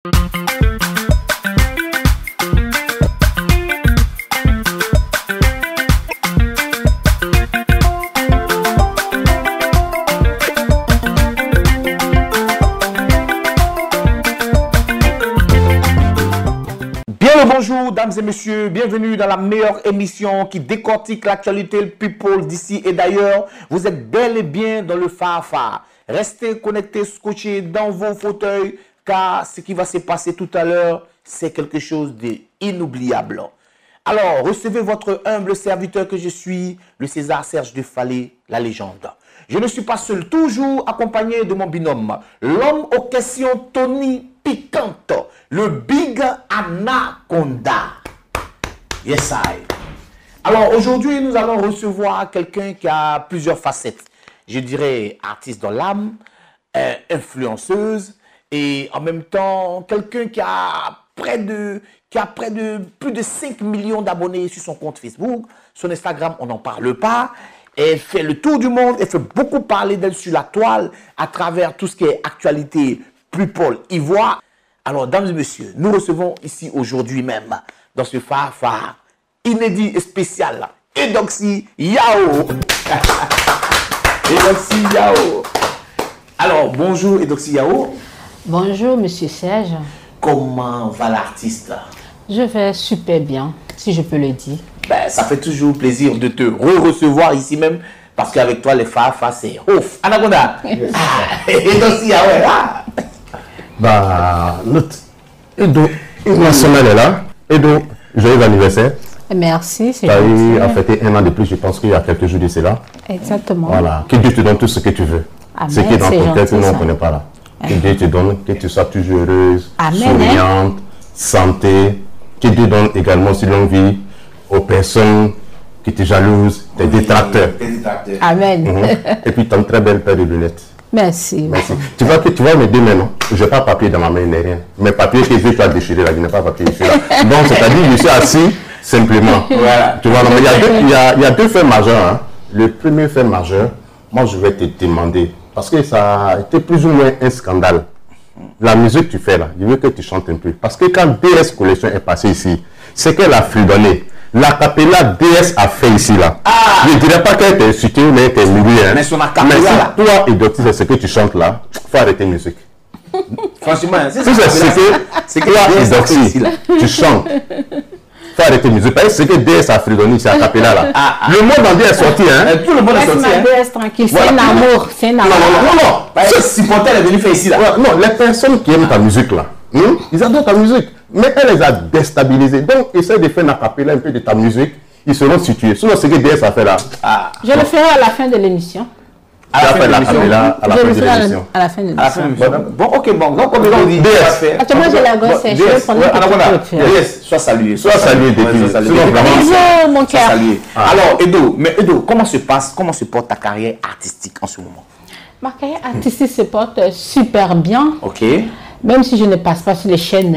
Bonjour, dames et messieurs, bienvenue dans la meilleure émission qui décortique l'actualité people d'ici et d'ailleurs. Vous êtes bel et bien dans le Fafa. Restez connectés, scotchés dans vos fauteuils, car ce qui va se passer tout à l'heure, c'est quelque chose d'inoubliable. Alors, recevez votre humble serviteur que je suis, le César Serge de Fallé, la légende. Je ne suis pas seul, toujours accompagné de mon binôme, l'homme aux questions Tony Piquante, le Big Anaconda. Yes, I. Alors, aujourd'hui, nous allons recevoir quelqu'un qui a plusieurs facettes. Je dirais artiste dans l'âme, influenceuse, et en même temps, quelqu'un qui a plus de 5 millions d'abonnés sur son compte Facebook. Son Instagram, on n'en parle pas. Elle fait le tour du monde, elle fait beaucoup parler d'elle sur la toile à travers tout ce qui est actualité people ivoire. Alors, dames et messieurs, nous recevons ici aujourd'hui même, dans ce Fafa inédit et spécial, Eudoxie Yao. Eudoxie Yao. Alors, bonjour Eudoxie Yao. Bonjour, monsieur Serge. Comment va l'artiste? Je vais super bien, si je peux le dire. Ben, ça fait toujours plaisir de te recevoir ici même, parce qu'avec toi, les Fafa, c'est ouf. Anaconda. Eudoxie Yao, là. Bah, notre Edo national est là. Edo, joyeux anniversaire. Merci, c'est gentil. Tu as eu à fêter 1 an de plus, je pense qu'il y a quelques jours de cela. Exactement. Voilà, que Dieu te donne tout ce que tu veux. Amen, ce qui est dans ton cœur que nous, on ne ça. connaît pas là. Que Dieu te donne, que tu sois toujours heureuse, Amen, souriante, santé. Que Dieu donne également aussi longue vie aux personnes qui te jalousent, tes détracteurs. Amen. Et puis, tu as une très belle paire de lunettes. Merci. Merci. Tu vois mes deux mains, non? Je n'ai pas papier dans ma main, ni rien. Mes papiers que Dieu t'a déchiré là, je n'ai pas papier ici là. Donc, c'est-à-dire je suis assis simplement. Voilà. Tu vois, non, mais il y a deux faits majeurs. Hein. Le premier fait majeur, moi je vais te demander, parce que ça a été plus ou moins un scandale. La musique que tu fais là, je veux que tu chantes un peu. Parce que quand DS Collection est passé ici, c'est qu'elle a fredonné. La capella DS a fait ici là. Ah. Je ne dirais pas qu'elle était insultée, mais elle était humiliée. Hein. Mais son acapella mais si là. toi, Eudoxie, c'est ce que tu chantes là, il faut arrêter la musique. Franchement, c'est que toi, Eudoxie, tu chantes. Il faut arrêter la musique. Parce que c'est que DS a fredonné ici, la capella là. Le monde entier est sorti. Hein. Tout le monde est sorti. DS tranquille, c'est un amour. C'est un amour. Non. Ce supporter est venu faire ici là. Non, les personnes qui aiment ta musique là, ils adorent ta musique. Mais elle les a déstabilisés. Donc, essaye de faire un acapella un peu de ta musique. Ils seront situés. Sinon, ce que DS a fait là. Je le ferai à la fin de l'émission. À la fin de l'émission. À la fin de l'émission. Bon, ok, bon. Donc, comme on dit, DS. Actuellement, j'ai la grosse sèche. DS, sois salué. Sois salué, Bisous, mon cœur. Alors, Edo, comment se porte ta carrière artistique en ce moment? Ma carrière artistique se porte super bien. Ok. Même si je ne passe pas sur les chaînes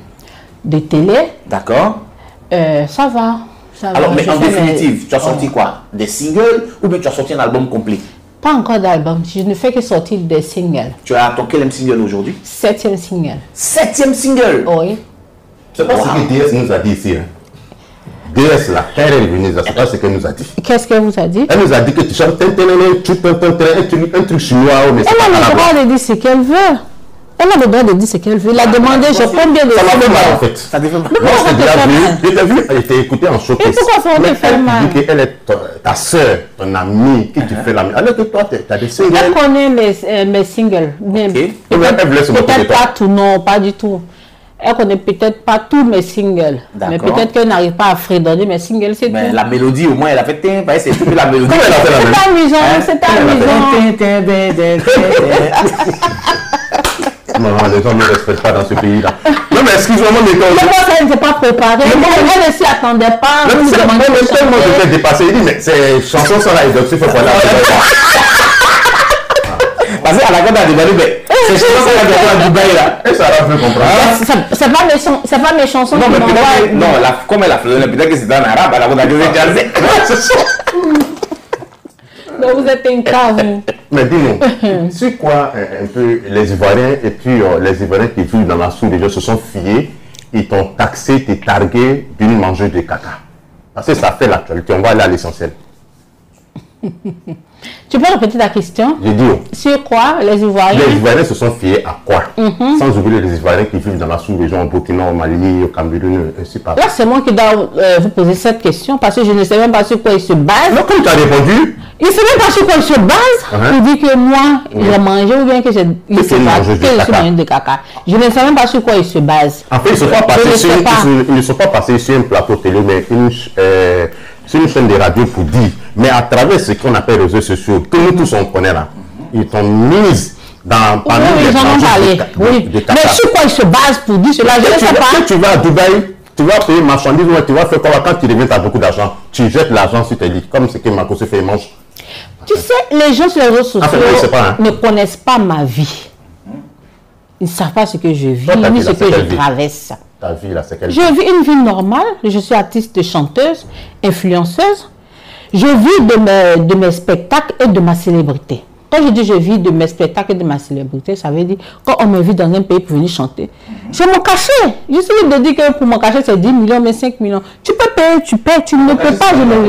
de télé. D'accord. Ça va. Alors, mais en définitive, tu as sorti quoi? Des singles ou bien tu as sorti un album complet? Pas encore d'album. Je ne fais que sortir des singles. Tu as ton quel single aujourd'hui? 7e single. 7e single? Oui. C'est pas ce que DS nous a dit ici. Hein. DS, là, quand elle est venue, c'est pas ce qu'elle nous a dit. Qu'est-ce qu'elle vous a dit? Elle nous a dit que tu chantes un truc chinois. Mais elle a le droit de dire ce qu'elle veut. Elle a le droit de dire ce qu'elle veut. Elle a demandé, je prends bien de ça. Ça m'a fait mal en fait. Ça devait mal. Moi, je t'ai vu, elle était écoutée en showcase. Et pourquoi ça me fait mal? Elle dit qu'elle est ta soeur, ton amie, qui tu fais l'amie. Alors que toi, tu as des singles. Elle connaît mes singles. Peut-être pas tout, non, pas du tout. Elle connaît peut-être pas tous mes singles. Mais peut-être qu'elle n'arrive pas à fredonner mes singles, c'est tout. Mais la mélodie, au moins, elle a fait c'est toute la mélodie. Comment elle a fait la mélodie? C'est amusant, c'est amusant. Non, les gens ne respectent pas dans ce pays-là. Non, mais excuse-moi, mais quand... Mais moi, ça n'était pas préparé. Elle ne s'y attendait pas. Moi, je t'ai dépassé. Il dit, mais ces chansons sont là, Eudoxie, il faut qu'on la... Parce qu'à la grande débat, mais ces chansons sont là, à Dubaï, là. Et ça la fait comprendre. C'est pas mes chansons qui m'envoient. Non, comme elle a fait, peut-être que c'est en arabe, à la grande débat, mais vous êtes un cas, vous. Mais dis-nous, c'est quoi un peu les Ivoiriens et puis les Ivoiriens qui vivent dans la sous-région se sont fiés, ils t'ont taxé, t'es targué d'une mangeuse de caca. Parce que ça fait l'actualité, on va aller à l'essentiel. Tu peux répéter ta question? J'ai dit. Sur quoi les Ivoiriens? Les Ivoiriens se sont fiés à quoi? Sans oublier les Ivoiriens qui vivent dans la sous-région, au Burkina, au Mali, au Cameroun, ainsi par là. Là, c'est moi qui dois vous poser cette question parce que je ne sais même pas sur quoi ils se basent. Non, comme tu as répondu. Il ne sait même pas sur quoi ils se basent. Il dit que moi, j'ai mangé ou bien que je suis mangeuse de caca. Je ne sais même pas sur quoi ils se basent. En fait, ils ne sont pas passés sur un plateau télé, mais c'est une chaîne de radio pour dire. Mais à travers ce qu'on appelle les réseaux sociaux, que nous tous on connaît là, ils t'ont mis dans parmi les mangeuses de caca. Mais sur quoi ils se basent pour dire cela? Je ne sais pas. Tu vas à Dubaï, tu vas payer marchandises, tu vas faire quoi? Quand tu reviens, tu as beaucoup d'argent. Tu jettes l'argent sur tes lits, comme ce que Marco se fait, mange. Tu sais, les gens sur les réseaux sociaux ne connaissent pas ma vie. Ils ne savent pas ce que je vis, ni ce que je traverse. Ta vie, là, c'est quelle vie? Je vis une vie normale. Je suis artiste, chanteuse, influenceuse. Je vis de mes spectacles et de ma célébrité. Quand je dis je vis de mes spectacles et de ma célébrité, ça veut dire quand on m'invite dans un pays pour venir chanter, j'ai mon cachet. Je suis de dire que pour mon cachet, c'est 10 millions, mais 5 millions. Tu peux payer, tu payes, tu ne peux pas.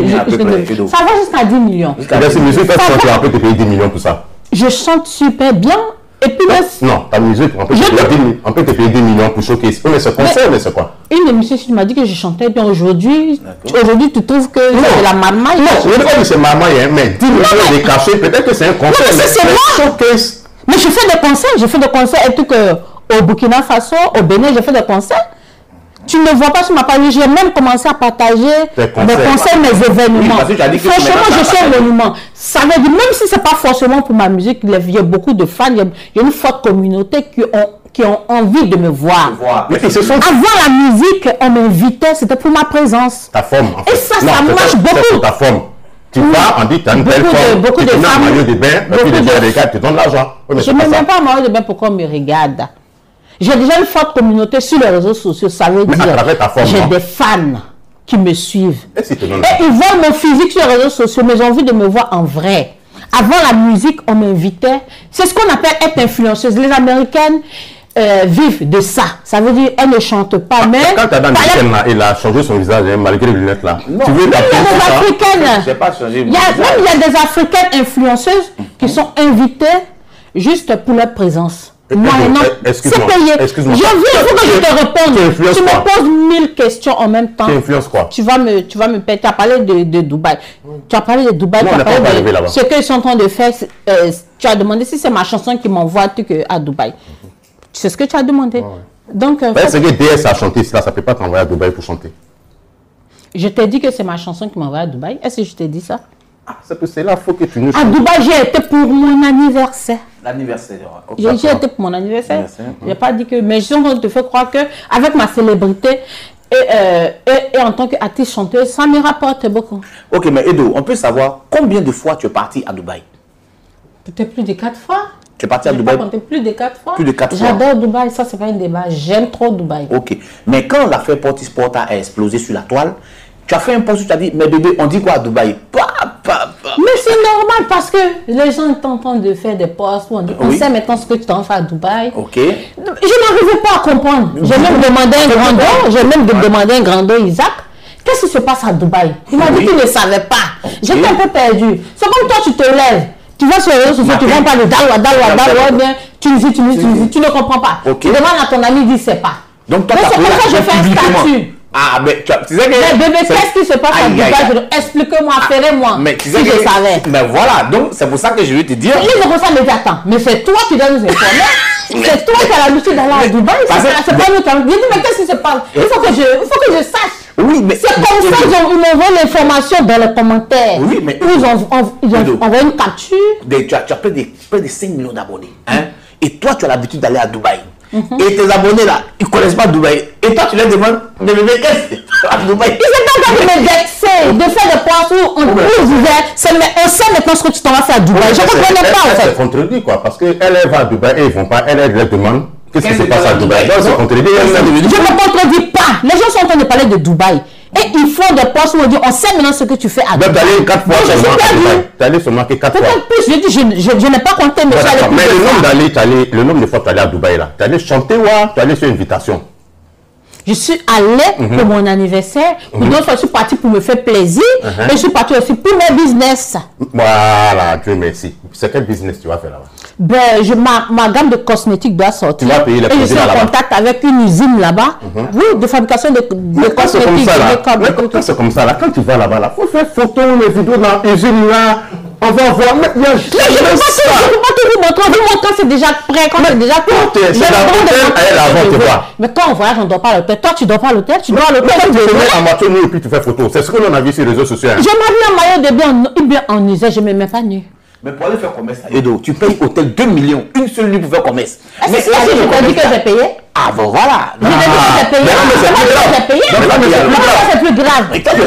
Ça va jusqu'à 10 millions. Tu peux te payer 10 millions pour ça. Je chante super bien. Et puis non, ta musique, on peut te payer 10 millions pour showcase. Mais c'est concert, mais c'est quoi? Une émission, tu m'as dit que je chantais bien aujourd'hui. Aujourd'hui, tu trouves que c'est la marmaille? Non, je ne dis pas que c'est marmaille, mais 10 millions de cachets, peut-être que c'est un concert. Mais c'est moi. Mais je fais des concerts, et tout au Burkina Faso, au Bénin, je fais des concerts. Tu ne vois pas sur ma page, j'ai même commencé à partager mes concerts, mes événements. Franchement, je suis un monument. Ça veut dire, même si ce n'est pas forcément pour ma musique, il y a beaucoup de fans, il y a une forte communauté qui ont envie de me voir. Mais avant la musique, on m'invitait, c'était pour ma présence. Ta forme. En fait. Et ça marche beaucoup. Pour ta forme. Tu vas, on dit que tu as une belle forme, beaucoup de femmes, maillot de bain, et puis les gens regardent, tu donnes l'argent. Je ne mets même pas un maillot de bain pour qu'on me regarde. J'ai déjà une forte communauté sur les réseaux sociaux, ça veut dire j'ai des fans qui me suivent. Et ils voient mon physique sur les réseaux sociaux, mais j'ai envie de me voir en vrai. Avant la musique, on m'invitait. C'est ce qu'on appelle être influenceuse. Les Américaines vivent de ça. Ça veut dire elles ne chantent pas. Mais quand ta dame il a changé son visage malgré les lunettes là. Non, tu veux il y a des Africaines. Pas changé, il y a des Africaines influenceuses qui sont invitées juste pour leur présence. Moi, non, c'est payé. Je veux, il faut que je te réponde. Tu me poses 1000 questions en même temps. Tu influences quoi? Tu vas me payer. Tu as parlé de Dubaï. Tu as parlé de Dubaï. Non, tu as parlé de ce qu'ils sont en train de faire. Tu as demandé si c'est ma chanson qui m'envoie à Dubaï. C'est ce que tu as demandé. Donc, c'est que DS a chanté cela, ça ne peut pas t'envoyer à Dubaï pour chanter. Je t'ai dit que c'est ma chanson qui m'envoie à Dubaï. Est-ce que je t'ai dit ça? C'est là, il faut que tu nous chantes. À Dubaï, j'ai été pour mon anniversaire. L'anniversaire. J'ai été pour mon anniversaire. Je n'ai pas dit que. Mais je te fais croire qu'avec ma célébrité et en tant qu'artiste chanteuse, ça me rapporte beaucoup. Ok, mais Edo, on peut savoir combien de fois tu es parti à Dubaï? Peut-être plus de 4 fois. Tu es parti à Dubaï? Plus de 4 fois. Plus de 4 fois. J'adore Dubaï, ça c'est pas un débat. J'aime trop Dubaï. Ok. Mais quand l'affaire Portisport a explosé sur la toile, tu as fait un post où tu as dit, mais bébé, on dit quoi à Dubaï? Mais c'est normal parce que les gens sont en train de faire des posts où on dit, on sait maintenant ce que tu t'en fais à Dubaï. Ok. Je n'arrivais pas à comprendre. J'ai même demandé un grandeur, Isaac, qu'est-ce qui se passe à Dubaï? Il m'a dit qu'il ne savait pas. J'étais un peu perdu. C'est comme toi, tu te lèves. Tu vas sur les réseaux sociaux, tu vas parler d'Alwa, bien, tu ne comprends pas. Tu demandes à ton ami, il dit c'est pas. Donc toi, c'est pour ça que je fais un statut. Ah, mais tu sais que... Mais bébé, qu'est-ce qui se passe à Dubaï? Explique-moi, fais-moi. Mais tu sais si je savais. Mais voilà, donc c'est pour ça que je vais te dire... Il ne ça me dit, attends, mais c'est toi qui dois nous informer. C'est toi qui as l'habitude d'aller à Dubaï. C'est pas nous qui avons... Je dis, mais qu'est-ce qui se passe? Il faut que je sache. Oui, mais... C'est comme ça qu'ils m'envoient l'information dans les commentaires. Oui, mais... Ils ont envoyé une capture. Tu as près de 5 millions d'abonnés. Et toi, tu as l'habitude d'aller à Dubaï. Et tes abonnés là, ils ne connaissent pas Dubaï. Et toi, tu leur demandes, mais qu'est-ce que à Dubaï? Ils sont pas en train de me vexer, de faire des points où on disait, on sait maintenant ce que tu t'en vas faire à Dubaï. Je ne comprenais pas en fait. C'est contredit quoi, parce qu'elle va à Dubaï et ils ne vont pas, elle leur demande qu'est-ce qui se passe à Dubaï. C'est contredit. Je ne me contredis pas. Les gens sont en train de parler de Dubaï. Et ils font des postes où on dit, on sait maintenant ce que tu fais à Dubaï. Donc, tu allé 4 fois seulement à Dubaï. Tu allé seulement que 4 fois. Peut-être plus, je dis, je n'ai pas compté, mais mais le nombre de fois que tu allé à Dubaï, là, tu allé chanter ou tu allé sur invitation? Je suis allée pour mon anniversaire, pour d'autres fois, je suis partie pour me faire plaisir, et je suis partie aussi pour mes business. Voilà, Dieu merci. C'est quel business tu vas faire là-bas? Ben, ma gamme de cosmétiques doit sortir. Tu vas payer les et je suis en contact avec une usine là-bas, oui, de fabrication de cosmétiques. Quand c'est comme ça, là, quand tu vas là-bas, il faut faire photo, les vidéos dans l'usine là. On va voir. Mais je ne peux pas te vous montrer. Vous montrer, c'est déjà prêt. Quand c'est déjà prêt. Mais quand on voyage, on ne dort pas à l'hôtel. Toi, tu ne dors pas à l'hôtel. Tu dors à l'hôtel. Tu te mets en moitié nu et puis tu fais photo. C'est ce que l'on a vu sur les réseaux sociaux. Je m'habille en maillot de bain, bien en usage. Je ne me mets pas nu. Mais pour aller faire commerce, Edo, tu payes hôtel 2 millions, une seule nuit pour faire commerce. Mais est-ce que je t'ai dit que j'ai payé? Ah bon, voilà. Je t'ai dit que j'ai payé. C'est plus grave.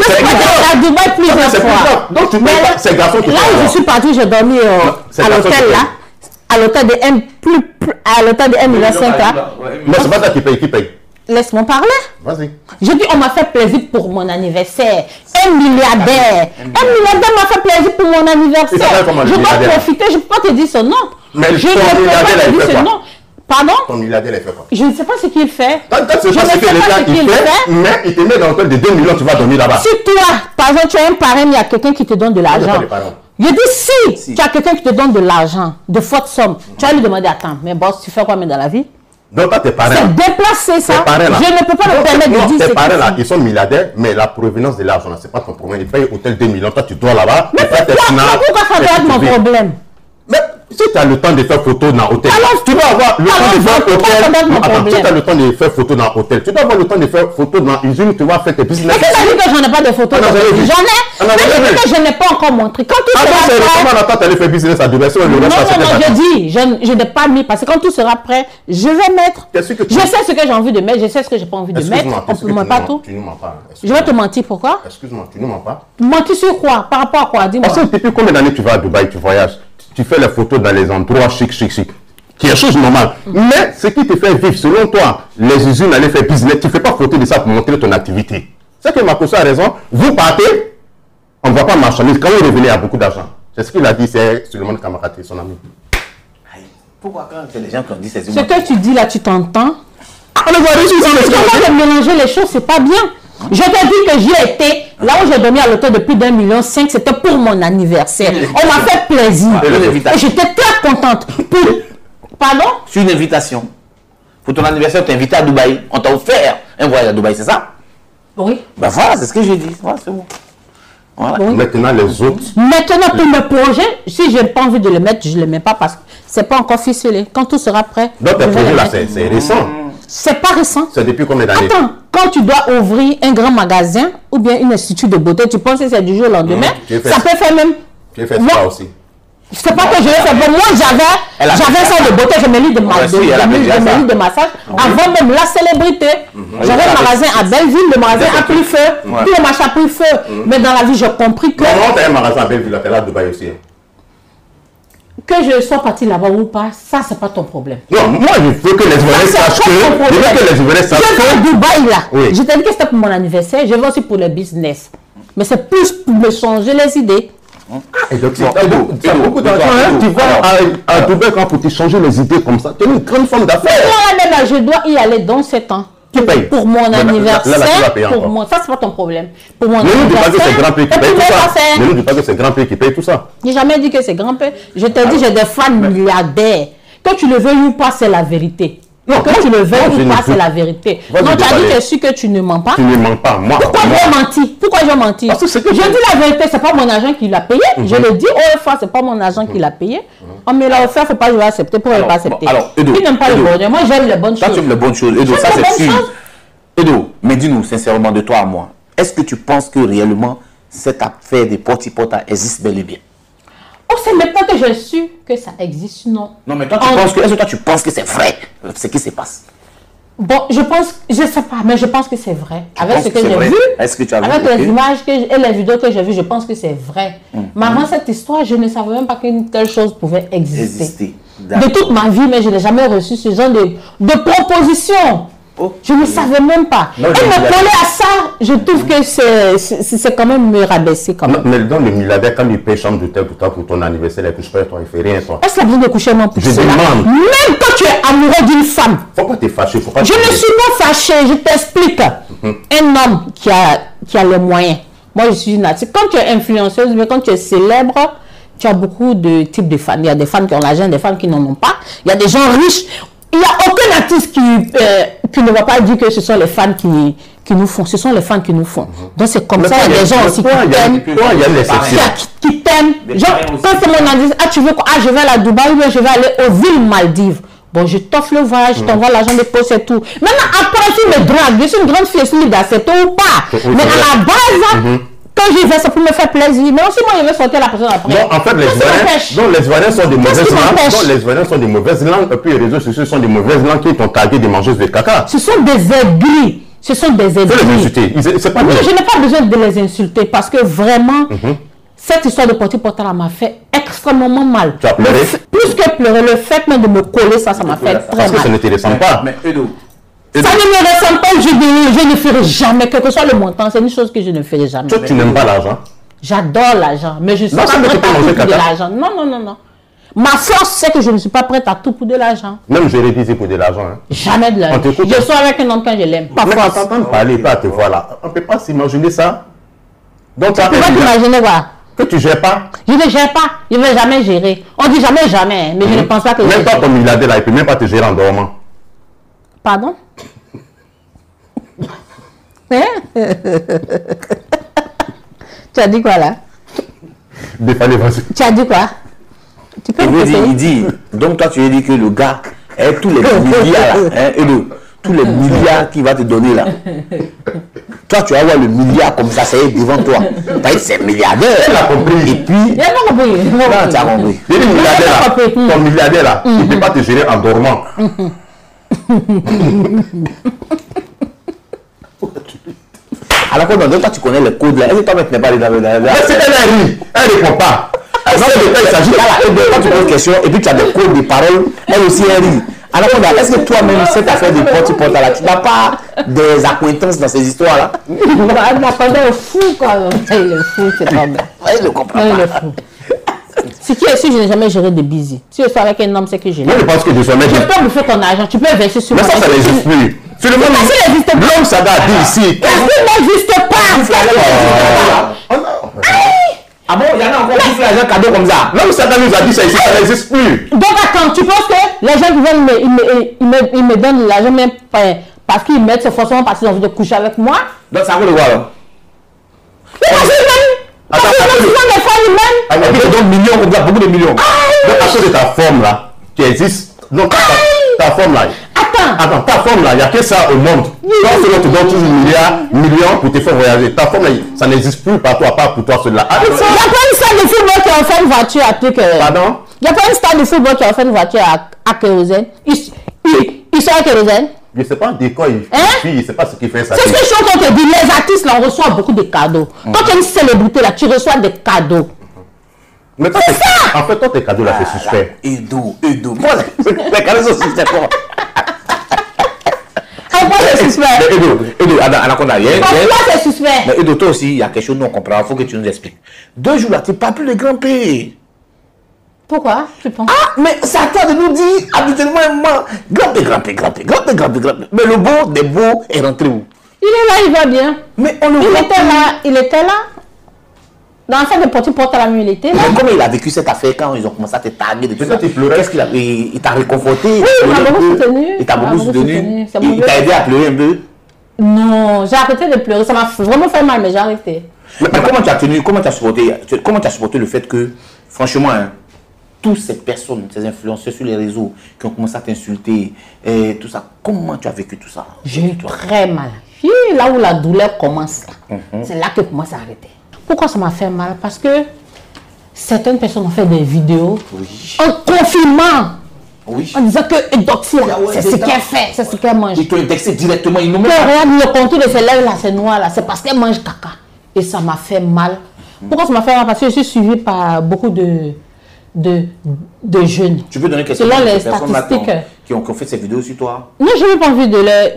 À Dubaï plusieurs fois. Donc tu payes pas ces garçons qui là où je suis parti, j'ai dormi à l'hôtel là. À l'hôtel de M, à l'hôtel de M5K. Mais c'est pas ça qui paye. Laisse-moi parler. Vas-y. Je dis, on m'a fait plaisir pour mon anniversaire. Un milliardaire m'a fait plaisir pour mon anniversaire. Je dois profiter, je ne peux pas te dire son nom. Mais je ne peux pas te dire son nom. Pardon? Ton milliardaire, il fait quoi? Je ne sais pas ce qu'il fait. Je ne sais pas ce que l'État fait, mais il te met dans l'hôtel de 2 millions, tu vas dormir là-bas. Si toi, par exemple, tu as un parrain, il y a quelqu'un qui te donne de l'argent. Je dis si tu as quelqu'un qui te donne de l'argent, de fortes sommes, tu vas lui demander, attends, mais boss, tu fais quoi dans la vie? Donc, tes parents. C'est déplacé ça. Je ne peux pas me permettre de dire. Tes parents là, ils sont milliardaires, mais la provenance de l'argent, c'est pas ton problème. Ils payent hôtel 2 millions, toi tu dois là-bas. Mais pourquoi ça doit être mon problème? Mais si tu as le temps de faire photo dans l'hôtel, tu dois avoir le temps de faire hôtel. Si tu as le temps de faire photo dans l'hôtel, tu dois avoir le temps de faire photo dans l'usine, tu vas faire tes business. Mais qui t'a dit que j'en ai pas de photos? J'en ai. Mais je n'ai pas encore montré. Quand tout sera prêt. Comment on attend d'aller faire business à Dubaï? Non, je dis, je n'ai pas mis parce que quand tout sera prêt, je vais mettre. Je sais ce que j'ai envie de mettre, je sais ce que j'ai pas envie de mettre. On ne ment pas tout. Tu ne mens pas. Je vais te mentir, pourquoi? Excuse-moi, tu ne mens pas. Mentir sur quoi? Par rapport à quoi? Dis-moi. Parce que depuis combien d'années tu vas à Dubaï, tu voyages? Tu fais les photos dans les endroits chic, qui est chose normale. Mais ce qui te fait vivre, selon toi, les usines allaient faire business, tu ne fais pas photo de ça pour montrer ton activité. C'est que Makossa a raison. Vous partez, on ne voit pas marchandise. Quand vous revenez, il y a beaucoup d'argent. C'est ce qu'il a dit, c'est Suleiman Kamarati, son ami. Pourquoi quand c'est les gens qui ont dit ces Ce que tu dis là, tu t'entends? On ne voit rien. Mélanger les choses, c'est pas bien. Je t'ai dit que j'y étais, là où j'ai dormi à l'hôtel de plus d'1,5 million, c'était pour mon anniversaire. On m'a fait plaisir. Et j'étais très contente. Pardon? C'est une invitation. Pour ton anniversaire, on t'a invité à Dubaï. On t'a offert un voyage à Dubaï, c'est ça? Oui. Ben voilà, c'est ce que j'ai dit. Voilà, c'est bon. Voilà. Oui. Maintenant, les autres. Maintenant, pour mes projets, si je n'ai pas envie de les mettre, je ne les mets pas parce que ce n'est pas encore ficelé. Quand tout sera prêt. Donc, tes projets là, c'est récent. C'est pas récent. C'est depuis combien d'années? Attends, quand tu dois ouvrir un grand magasin ou bien une institut de beauté, tu penses que c'est du jour au lendemain? Ça peut faire même. Tu as fait ça aussi. C'est pas que je l'ai fait. Moi, j'avais un salon de beauté, je me lis de massage. Avant même la célébrité. J'avais un magasin à Belleville, le magasin a pris feu. Puis le marché a pris feu. Mais dans la vie, j'ai compris que. Comment tu as un magasin à Belleville, tu es là à Dubaï aussi? Que je sois parti là-bas ou pas, ça, c'est pas ton problème. Non, moi, je veux que les ouvriers sachent que. Je veux que les ouvriers sachent que. Je vais à Dubaï là. Oui. Je t'ai dit que c'était pour mon anniversaire. Je vais aussi pour le business. Mais c'est plus pour me changer les idées. Et donc, c'est beaucoup d'argent. Tu vas à Dubaï pour te changer les idées comme ça. Tu es une grande femme d'affaires. Moi, je dois y aller dans 7 ans. Qui paye? Pour mon anniversaire. Pour moi. Ça, c'est pas ton problème. Pour mon anniversaire. Ne nous dis pas que c'est grand pays qui paye tout ça. Ne nous dis pas que c'est grand pays qui paye tout ça. Je n'ai jamais dit que c'est grand pays. Je t'ai dit, j'ai des fans milliardaires. Que tu le veuilles ou pas, c'est la vérité. Non, que tu le veuilles ou pas, c'est la vérité. Donc, tu as dit que sûr que tu ne mens pas. Tu ne mens pas, moi. Pourquoi j'ai menti? Pourquoi j'ai menti? Je dis la vérité, c'est pas mon agent qui l'a payé. Je le dis haut et fort, c'est pas mon agent qui l'a payé. On me l'a offert, faut pas je vais accepter. Pourquoi je vais pas accepter? Alors, Edo. Tu n'aimes pas le bonheur. Moi, j'aime les bonnes choses. Toi, tu aimes les bonnes choses. Edo, ça c'est sûr. Edo, mais dis-nous sincèrement de toi à moi, est-ce que tu penses que réellement cette affaire des porte-à-porte existe bel et bien? Oh, c'est maintenant que j'ai su que ça existe, non. Non, mais toi, est-ce que toi, tu penses que c'est vrai ce qui se passe? Bon, je sais pas, mais je pense que c'est vrai. Avec ce que j'ai vu, est-ce que tu as vu? Avec les images et les vidéos que j'ai vues, je pense que c'est vrai. Mais avant cette histoire, je ne savais même pas qu'une telle chose pouvait exister. De toute ma vie, mais je n'ai jamais reçu ce genre de proposition. Oh. Je ne savais même pas. Non, Et me coller à ça, je trouve que c'est quand même me rabaisser quand même. Mais dans le milliardaire, quand il paye chambre d'hôtel pour toi, pour ton anniversaire, il touche pas, toi, il fait rien, toi. Est-ce qu'il a besoin de coucher moi pour Je cela? demande. Même quand tu es amoureux d'une femme, Faut pas te fâcher, faut pas je ne suis pas fâchée, je t'explique. Un homme qui a les moyens. Moi, je suis une artiste. Quand tu es influenceuse, mais quand tu es célèbre, tu as beaucoup de types de fans. Il y a des fans qui ont l'argent, des fans qui n'en ont pas. Il y a des gens riches. Il n'y a aucun artiste qui ne va pas dire que ce sont les fans qui nous font. Ce sont les fans qui nous font. Donc, c'est comme ça. Il y a des gens aussi qui t'aiment. Il y a l'exception. Qui t'aiment. Genre, quand c'est mon artiste, ah, tu veux quoi? Ah, je vais aller à Dubaï, ou bien je vais aller aux villes Maldives. Bon, je t'offre le voyage, je t'envoie l'argent de poste et tout. Maintenant, après, tu me dragues. Je suis une grande fille, libre d'accepter ou pas. Mais à la base, quand j'y vais, ça peut me faire plaisir. Mais aussi, moi, je vais sortir la personne après. Non, en fait, les Ivoiriens sont des mauvaises langues. Non, les Ivoiriens sont des mauvaises langues. Et puis, les réseaux sociaux sont des mauvaises langues qui t'ont tagué des mangeuses de caca. Ce sont des aigris. Ce sont des aigris. Faut les insulter. C'est pas Oui, bien. je n'ai pas besoin de les insulter parce que vraiment, cette histoire de porte-portal m'a fait extrêmement mal. Tu as pleuré? Plus que pleurer, le fait même de me coller, ça m'a fait très Parce que ça mal. ne te ressemble pas. Mais Edo, Ça ne me ressemble pas, je ne ferai jamais, quel que soit le montant, c'est une chose que je ne ferai jamais. Toi, tu n'aimes pas l'argent. J'adore l'argent, mais je suis Non, pas ça ne prête peut pas à tout manger pour de caca. l'argent. Non, non, non, non. Ma force, c'est que je ne suis pas prête à tout pour de l'argent. Même je rédisais pour de l'argent. Hein. Jamais de l'argent. On t'écoute, Je hein. suis avec un homme quand je l'aime. Pas Mais quand force. t'entends parler, pas te voir là. On ne peut pas s'imaginer ça. Donc, Tu peux pas t'imaginer quoi? que tu ne gères pas. Je ne gère pas. Je ne vais jamais gérer. On dit jamais, jamais. Mais je ne pense pas que je Même vais pas gérer. ton milliardaire là, il ne peut même pas te gérer en dormant. Pardon? Hein? Tu as dit quoi là? Défallez, vas-y. Tu as dit quoi? Tu peux me il dit, donc toi tu lui dis que le gars, tous les milliards là, Edo, tous les milliards qu'il va te donner là, toi tu vas avoir le milliard comme ça, c'est devant toi. T'as dit c'est milliardaire. Elle a compris. Et puis, Il n'a pas compris. non, tu as compris. Il dit milliardaire là, compris. ton milliardaire là, il ne peut pas te gérer en dormant. Alors que donc toi tu connais les codes là, est-ce que toi tu n'es pas les Mais c'est elle rit, elle ne répond pas. Non, mais il s'agit là, quand tu poses une question et puis tu as des codes de paroles, elle aussi elle rit. Alors est-ce que toi-même, cette affaire de porte-porte là, tu n'as pas des acquaintances dans ces histoires là? Il m'attendait au fou quoi. Il est fou, c'est pas bien. Elle ne comprend Il est pas. fou. Si tu es sûr, je n'ai jamais géré de busy. Si je suis avec un homme, c'est que je Moi, l'ai. je pense que je suis Je peux me faire ton argent, tu peux verser sur mais moi. ça n'existe plus. Sur le monde, Mais ça n'existe pas. l'homme, ça a dit ici. Ça n'existe pas. Ah bon, il y en a encore qui font l'argent cadeau comme ça. L'homme, ça nous a dit ça ici, ça n'existe plus. Donc attends, tu penses que les gens qui viennent ils me donnent l'argent même parce qu'ils mettent, c'est forcément parce qu'ils ont envie de coucher avec moi? Donc ça vaut le voir là. Mais parce qu'ils m'aiment. Parce qu'ils souvent des fois ils m'aiment. Et puis tu donnes millions comme ça, beaucoup de millions. Donc, à cause de ta forme là, qui existe, donc ta forme là, attends, ta forme là, il n'y a que ça au monde. Toi, celui te donne toujours millions pour te faire voyager. Ta forme là, ça n'existe plus partout, à part pour toi, celui-là. Il n'y a pas une star de football qui a offert une voiture à truc. Pardon? Il n'y a pas une star de football qui a offert une voiture à kérosène. Ils sont à kérosène. Je ne sais pas de quoi il fait, je ne sais pas ce qu'il fait ça. C'est ce que je suis en train de te dire. Les artistes là, on reçoit beaucoup de cadeaux. Quand tu es une célébrité là, tu reçois des cadeaux. Mais toi, en fait, toi, tes cadeaux là, c'est suspect. Edo. Moi, les cadeaux sont suspects. Pourquoi c'est suspect? Edo, Anaconda, Pourquoi c'est suspect? mais Edo, toi aussi, il y a quelque chose nous on comprend. Il faut que tu nous expliques. 2 jours là, tu ne parles plus de grand-père. Pourquoi tu penses? Ah, mais c'est à toi de nous dire habituellement, grand-père. Mais le beau des beaux est rentré où? Il est là, il va bien. Mais on le voit. Il était là. Dans l'affaire de porte-porte à la il était là. Mais comment il a vécu cette affaire quand ils ont commencé à te taguer de tout ça? Peut-être il pleurait. Qu'est-ce qu'il a fait? Il t'a réconforté? Oui, il m'a beaucoup soutenu. Il t'a beaucoup soutenu. C'est mon Il t'a aidé à pleurer un peu? Non, j'ai arrêté de pleurer. Ça m'a vraiment fait mal, mais j'ai arrêté. Mais comment tu as tenu, comment tu as supporté le fait que, franchement, hein, toutes ces personnes, ces influenceurs sur les réseaux qui ont commencé à t'insulter, et tout ça, comment tu as vécu tout ça? J'ai eu très mal. Là où la douleur commence, c'est là que pour moi ça a arrêté. Pourquoi ça m'a fait mal? Parce que certaines personnes ont fait des vidéos en confinement. Oui. En disant que Doxy, c'est ce qu'elle fait, c'est ce qu'elle mange. Ils t'ont indexé directement, ils n'ont Que même pas... regarde le contour de ses lèvres là, c'est noir là, c'est parce qu'elle mange caca. Et ça m'a fait mal. Pourquoi ça m'a fait mal? Parce que je suis suivie par beaucoup de jeunes. Tu peux donner quelques Selon les personnes là statistiques. qui ont fait ces vidéos sur toi? Non, je n'ai pas envie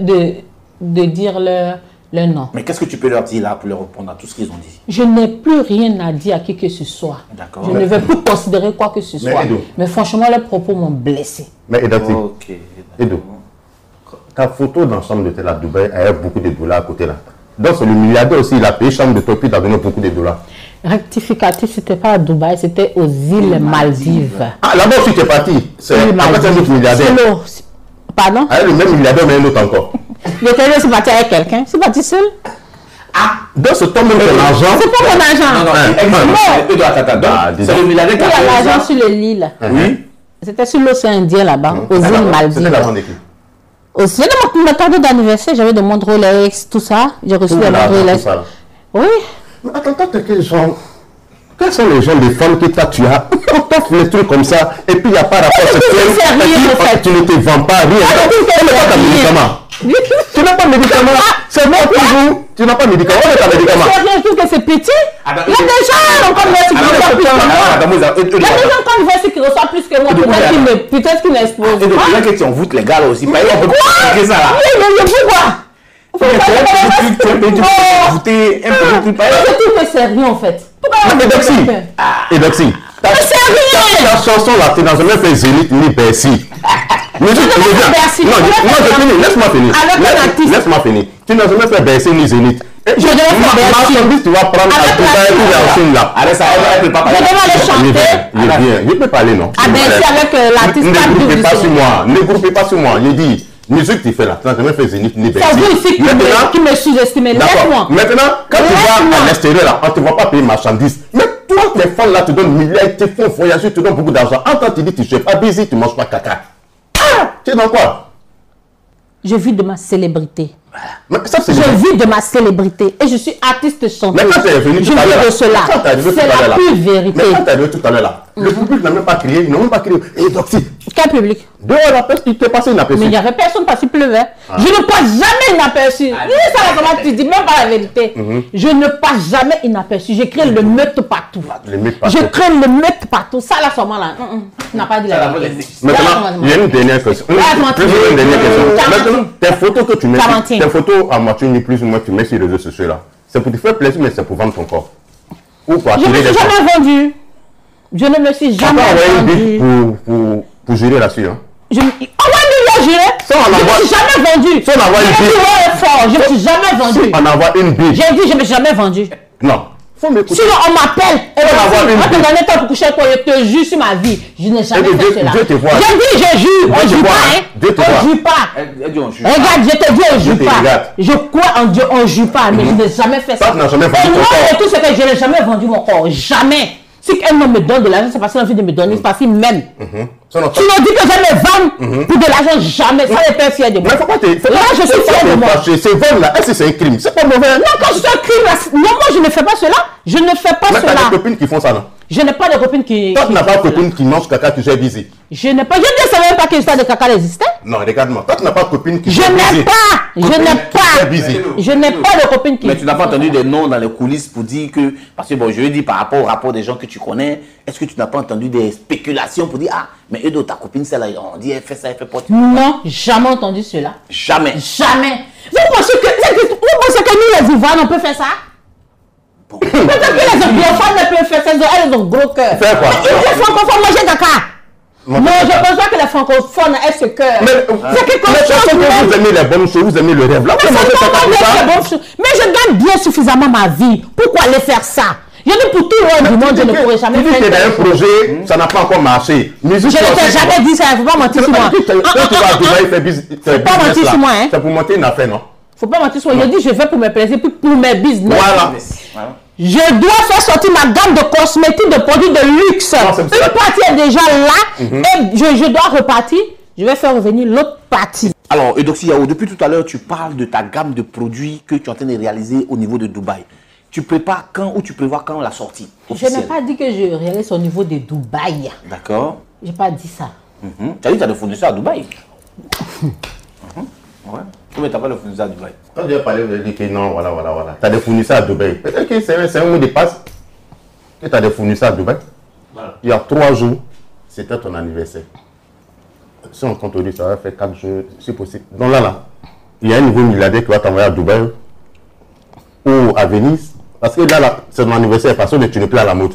de dire leur nom. Mais qu'est-ce que tu peux leur dire là pour leur répondre à tout ce qu'ils ont dit? Je n'ai plus rien à dire à qui que ce soit. D'accord. Je ne vais plus considérer quoi que ce soit. Mais franchement, leurs propos m'ont blessé. Mais Edoxy, Ok. Edo, ta photo d'ensemble de tel à Dubaï a beaucoup de dollars à côté là. Donc c'est le milliardaire aussi, il a payé chambre de toi puis il a donné beaucoup de dollars. Rectificatif, c'était pas à Dubaï, c'était aux îles Maldives. Ah, là-bas aussi tu es parti. C'est un autre milliardaire. Pardon? Ah, le même milliardaire, mais un autre encore. Le Kenya, c'est parti avec quelqu'un. C'est parti seul. Ah, donc c'est toi même ton argent. C'est pas mon argent. Non, c'est le milliardaire qui a fait l'argent sur l'île. Oui. C'était sur l'océan Indien là-bas, aux îles Maldives. C'était l'argent de qui? Aussi, de mon cadeau d'anniversaire, j'avais des montres Rolex, tout ça. J'ai reçu des montres Rolex. Oui. Mais attends, quels sont les gens, les femmes que tu as? On t'offre les trucs comme ça, et puis il n'y a pas rapport sexuel. Tu ne te vends pas rien. Tu n'as pas de médicament. Tu n'as pas de médicament. C'est moi toujours. Tu n'as pas de médicament. On est ta médicament. Je trouve que c'est petit. Il y a des gens encore qui reçoivent plus que moi. Il y a des gens qui reçoivent plus que moi. Peut-être qu'ils n'explosent pas. Il y a qui envoûtent les gars là aussi. Quoi? Ça là. Pourquoi? Tu trouve que c'est rien en fait. Edoxy, ta chanson là, tu n'as jamais fait Zénith ni Bercy. Non, je finis, laisse-moi finir. Laisse-moi finir. Tu n'as jamais fait Bercy ni Zénith. Je devais faire Bercy. Tu vas prendre à Dubaï là. Allez, ça, elle peut pas parler. Je devais aller chanter. Je peux parler, non? À Bercy avec l'artiste. Ne groupez pas sur moi. Ne groupez pas sur moi. Je dis. Musique tu fais là, tu n'as jamais fait Zénith ni Bercy. C'est vous ici qui me sous-estimez. Laisse-moi. Maintenant, quand tu vas à l'extérieur là, on ne te voit pas payer marchandises. Mais toi, les femmes là te donnent milliards, ils te font voyager, te donnent beaucoup d'argent. En temps, tu dis, tu ne fais pas busy, tu ne manges pas caca. Ah, tu es dans quoi? Je vis de ma célébrité. Mais ça, je vis de ma célébrité et je suis artiste chanteuse. Mais quand tu es venu tout à l'heure, c'est la pure vérité. Mais quand tu es venu tout à l'heure là, le public n'a même pas crié, ils n'ont même pas crié. Et donc si. Quel public? Dehors la peste, il t'est passé inaperçu. Mais il n'y avait personne parce qu'il pleuvait. Je ne passe jamais inaperçu. Ça, comment tu dis, même pas la vérité. Je ne passe jamais inaperçu. Je crée le meute partout. Je crée le meute partout. Ça là, seulement là. Tu n'as pas dit la vérité. Maintenant, il y a une dernière question. Une dernière question. Maintenant, tes photos que tu mets, tes photos à moitié ni plus ou moins, tu mets sur les réseaux sociaux là. C'est pour te faire plaisir, mais c'est pour vendre ton corps. Ou pour attirer les gens. Je ne me suis jamais vendu. Je ne me suis jamais vendu. Pour gérer là-dessus. Hein. On va jurer. Je ne me suis jamais vendu. Si on envoie une bille. Je ne me suis jamais vendu. Si on envoie une bille. J'ai dit, je ne me suis jamais vendu. Non. Faut m'écouter. Sinon, on m'appelle. On te donne temps pour coucher avec toi. Je te jure sur ma vie. Je n'ai jamais fait cela. Dieu te voit. J'ai dit, je jure. On ne jure pas. Dieu te voit. On ne jure pas. Regarde, je te dis, on ne jure pas. Je crois en Dieu, on ne jure pas. Mais je n'ai jamais fait ça. Tu n'as jamais vendu ton corps. Et tout ce que je n'ai jamais vendu mon corps. Jamais. Si un homme me donne de l'argent, c'est parce qu'il a envie de me donner, c'est parce qu'il m'aime. Tu me dis que je me vends pour de l'argent, jamais. Ça n'est pas fier de moi. Mais faut pas te... Là, je suis fier de moi. C'est vendre là, est-ce que c'est un crime? C'est pas mauvais. Non, quand je suis un crime, non, moi je ne fais pas cela. Je ne fais pas cela. Mais tu as des copines qui font ça, non? Je n'ai pas de copines qui... Toi, tu n'as pas de copine qui mange caca, tu sais busy. Je n'ai pas... Je ne savais même pas que l'histoire de caca existait. Non, regarde-moi. Toi, tu n'as pas de copine qui... Je n'ai pas. Je n'ai pas de copine qui... Mais tu n'as pas entendu des noms dans les coulisses pour dire que... Parce que bon, je veux dire par rapport au rapport des gens que tu connais, est-ce que tu n'as pas entendu des spéculations pour dire, ah, mais Edo, ta copine, celle-là, on dit, elle fait ça, elle fait pas... Non, jamais entendu cela. Jamais. Jamais. Vous pensez que nous, les Ivoiriens, on peut faire ça? Peut-être que les anglophones ne peuvent faire ça, elles ont gros cœur. Faire quoi? Les francophones mangent caca. Non, je ne pense pas que les francophones aient ce cœur. C'est quelque chose que vous aimez les bonnes choses, vous aimez le rêve. Là, mais je gagne bien suffisamment ma vie. Pourquoi aller faire ça? Je dis pour tout le monde du monde, je ne pourrais jamais faire ça. Tu dis que dans un projet, ça n'a pas encore marché. Je ne t'ai jamais dit ça, il ne faut pas mentir sur moi. Quand tu vas à Dubaï faire business, c'est pas mentir sur moi. C'est pour monter une affaire, non? Il ne faut pas mentir sur moi. Je dis je fais pour mes plaisirs, puis pour mes business. Voilà. Je dois faire sortir ma gamme de cosmétiques, de produits de luxe. Une partie est déjà là et je dois repartir. Je vais faire revenir l'autre partie. Alors, Edoxy Yao, depuis tout à l'heure, tu parles de ta gamme de produits que tu es en train de réaliser au niveau de Dubaï. Tu prépares quand ou tu prévois quand la sortie officielle? Je n'ai pas dit que je réalise au niveau de Dubaï. D'accord. Je n'ai pas dit ça. Tu as dit que tu as des fournisseurs à Dubaï. Ouais. Pourquoi tu n'as pas de fournisseurs à Dubaï? Quand tu as parlé, vous avez dit que non, voilà. Tu as des fournisseurs à Dubaï. Peut-être que c'est un mot de passe que tu as des fournisseurs à Dubaï. Voilà. Il y a 3 jours, c'était ton anniversaire. Si on compte aujourd'hui, ça va faire 4 jours, c'est possible. Donc là, il y a un nouveau milliardaire qui va t'envoyer à Dubaï ou à Venise. Parce que là, c'est mon anniversaire, parce que tu n'es plus à la mode.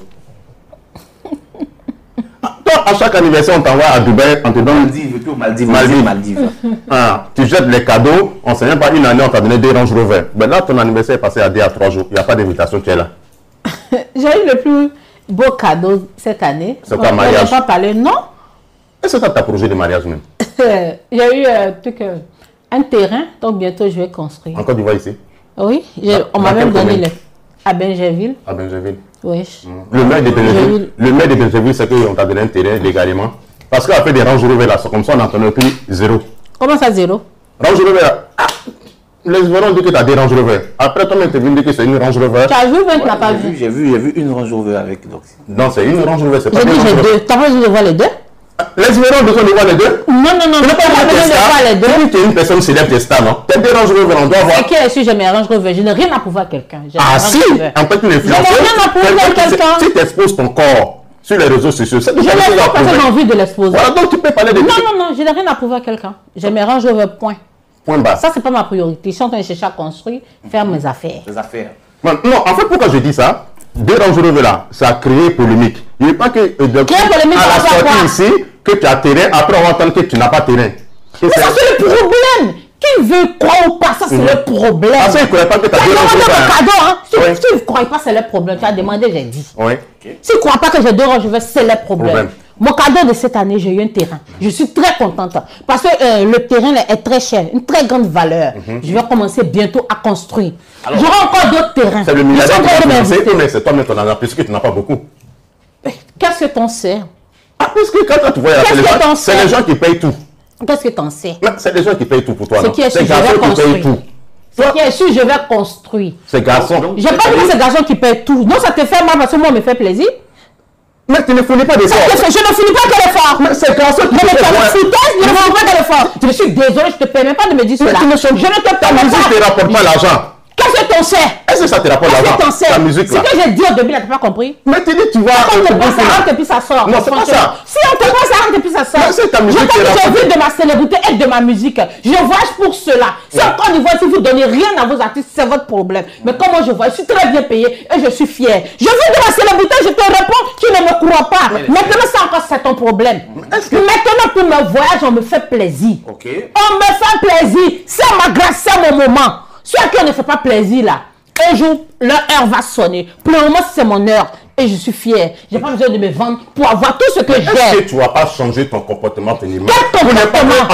Toi, à chaque anniversaire, on t'envoie à Dubaï, on te donne... Maldives. Ah, tu jettes les cadeaux, on ne sait même pas une année, on t'a donné 2 Range Rover. Mais là, ton anniversaire est passé à 2 à 3 jours. Il n'y a pas d'invitation, tu es là. J'ai eu le plus beau cadeau cette année. C'est ta mariage. On n'a pas parlé, non. Est-ce que ça t'a projet de mariage même? J'ai eu un terrain, donc bientôt je vais construire. En Côte d'Ivoire ici? Oui, on m'a même donné à Benjerville. À Benjerville. Oui. Le maire de Benjerville, c'est qu'on t'a donné un terrain légalement. Parce qu'après des Range Rover là, comme ça on n'entend plus zéro. Comment ça zéro? Range Rover là. Les gens disent que tu as des Range Rover. Après, toi-même, tu viens de dire que c'est une Range Rover. Tu as vu ou tu n'as pas vu? J'ai vu une Range Rover avec Doxy. Non, c'est une Range Rover, c'est pas une Range Rover. J'ai dit j'ai deux. Tu n'as pas besoin de voir les deux? Les Ivoiriens ont besoin de voir les deux? Non, tu n'as pas besoin de voir les deux. Tu es une personne célèbre, tu es star, non? Tu as des Range Rover, on doit voir. C'est qui est sûr, j'ai mes Range Rover. Je n'ai rien à prouver à quelqu'un. Ah si, en fait, une influenceuse. Je n'ai rien à prouver à quelqu'un. Si tu exposes ton corps sur les réseaux sociaux, c'est je l'ai fait parce que j'ai envie de l'exposer. Voilà, donc tu peux parler de... Non, je n'ai rien à prouver à quelqu'un. J'ai mes Range Rover, point. Point bas. Ça, c'est pas ma priorité. Je suis en train de chercher à construire, faire mes affaires. Les affaires. Non, en fait, pourquoi je dis ça? Deux Range Rover là, ça a créé polémique. Il n'est pas que à la sortie ici, que tu as terrain, après on va entendre que tu n'as pas terrain. Mais ça, c'est le problème. Qui veut croire ou pas, ça c'est le problème. Ah, ça, il ne croit pas que tu as deux Range Rover. Si tu ne crois pas, c'est le problème. Tu as demandé, j'ai dit. Oui. Si tu ne crois pas que j'ai deux Range Rover, c'est le problème. Mon cadeau de cette année, j'ai eu un terrain. Je suis très contente parce que le terrain est très cher, une très grande valeur. Je vais commencer bientôt à construire. J'aurai encore d'autres terrains. C'est le milliardaire qui va commencer, mais c'est toi-même ton argent, puisque tu n'as pas beaucoup. Qu'est-ce que t'en sais? Ah, puisque quand tu vois la télévision, c'est les gens qui payent tout. Qu'est-ce que t'en sais? C'est les gens qui payent tout pour toi. C'est qui est sûr, je vais construire. C'est qui est sûr, je vais construire. C'est garçon. Je n'ai pas dit que c'est garçon qui paye tout. Non, ça te fait mal parce que moi, on me fait plaisir. Mais tu ne finis pas d'effort. Je ne finis pas quel effort. Mais c'est garçon qui paye. Je ne finis pas quel effort. Je suis désolé, je ne te permets pas de me dire cela. Je ne te permets pas. Ta musique ne te rapporte pas l'argent. Qu'est-ce que t'en sais? Est-ce que ça te rapporte l'argent? Ta musique là. Ce que j'ai dit au début, là, tu n'as pas compris? Mais tu dis, tu vas. On te passe, ça rentre et puis ça sort. Non, c'est pas ça. Si on te passe, ça rentre et puis ça sort. C'est ta musique. J'ai vu de ma célébrité et de ma musique. Je voyage pour cela. Si encore une fois, si vous ne donnez rien à vos artistes, c'est votre problème. Mais comment je vois? Je suis très bien payé et je suis fier. Je vis de ma célébrité, je te réponds, tu ne me crois pas. Maintenant, ça encore, c'est ton problème. Maintenant, pour mes voyages, on me fait plaisir. On me fait plaisir. C'est ma grâce, c'est mon moment. Ceux qui ne font pas plaisir là, un jour, leur heure va sonner. Pour le moment, c'est mon heure. Et je suis fier. Je n'ai pas besoin de me vendre pour avoir tout ce que j'ai. Est-ce que tu ne vas pas changer ton comportement, ton image? Quel comportement?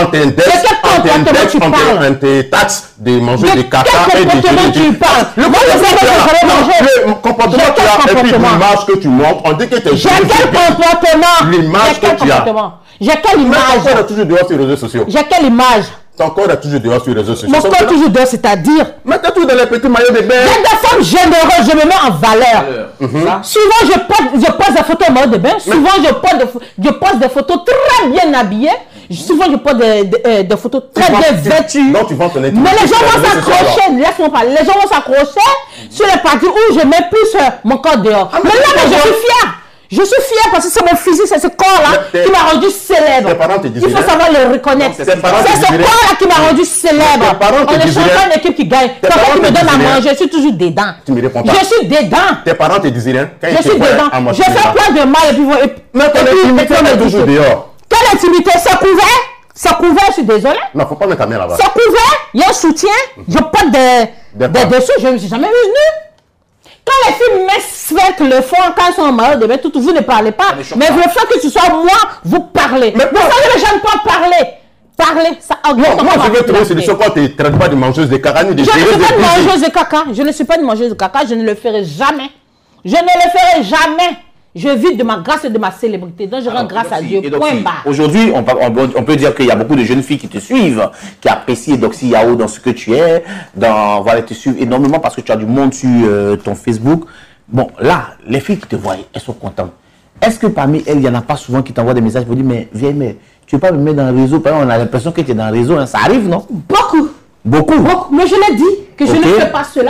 En tes taxes de manger des caca et des comportement tu parles? Le comportement que tu as et puis l'image que tu montres, on dit que tu es j'ai quel comportement? L'image que tu as. J'ai quelle image? Ton corps est toujours dehors sur les réseaux sociaux. J'ai quelle image? Ton corps est toujours dehors sur les réseaux sociaux. Mon corps est toujours dehors, c'est-à-dire? Mais tu es toujours dans les petits maillots de bain. J'ai des femmes généreuses, je me mets en valeur. Souvent, je pose des photos en maillot de bain. Souvent, je pose des photos très bien habillées. Souvent, je pose des photos très bien vêtues. Donc, tu vends ton intimité. Mais les gens vont s'accrocher, laisse-moi parler. Les gens vont s'accrocher sur les parties où je mets plus mon corps dehors. Mais là, je suis fière. Je suis fière parce que c'est mon physique, c'est ce corps-là qui m'a rendu célèbre. Il faut savoir le reconnaître. C'est ce corps-là qui m'a rendu célèbre. On est champion d'une équipe qui gagne. Quand tu me donnes à manger, je suis toujours dedans. Tu me réponds pas. Je suis dedans. Tes parents te disaient rien. Je suis dedans. Je fais plein de mal et puis mais ton intimité est toujours dehors. Quelle intimité? C'est couvert? C'est couvert, je suis désolé. Non, faut pas mettre ta main là-bas. C'est couvert, il y a un soutien. Je porte des dessous, je ne suis jamais venu. Quand les filles mesquintes le font, quand elles sont en maillot de bain, vous ne parlez pas. Mais le fait que ce soit moi, vous parlez. Mais vous savez, les gens ne peuvent pas parler. Parler, ça augmente. Moi, je veux trouver une solution quand tu ne traites pas de mangeuse de caca ni de je ne suis pas une mangeuse de caca. Je ne suis pas une mangeuse de caca. Je ne le ferai jamais. Je ne le ferai jamais. Je vis de ma grâce et de ma célébrité. Donc, je rends grâce à Dieu. Point barre. Aujourd'hui, on peut dire qu'il y a beaucoup de jeunes filles qui te suivent, qui apprécient Doxy Yao dans ce que tu es. Voilà, te suivent énormément parce que tu as du monde sur ton Facebook. Bon, là, les filles qui te voient, elles sont contentes. Est-ce que parmi elles, il n'y en a pas souvent qui t'envoient des messages pour dire, mais viens, mais tu ne veux pas me mettre dans le réseau? Par exemple, on a l'impression que tu es dans le réseau. Hein. Ça arrive, non? Beaucoup. Beaucoup. Mais je l'ai dit que je ne fais pas cela.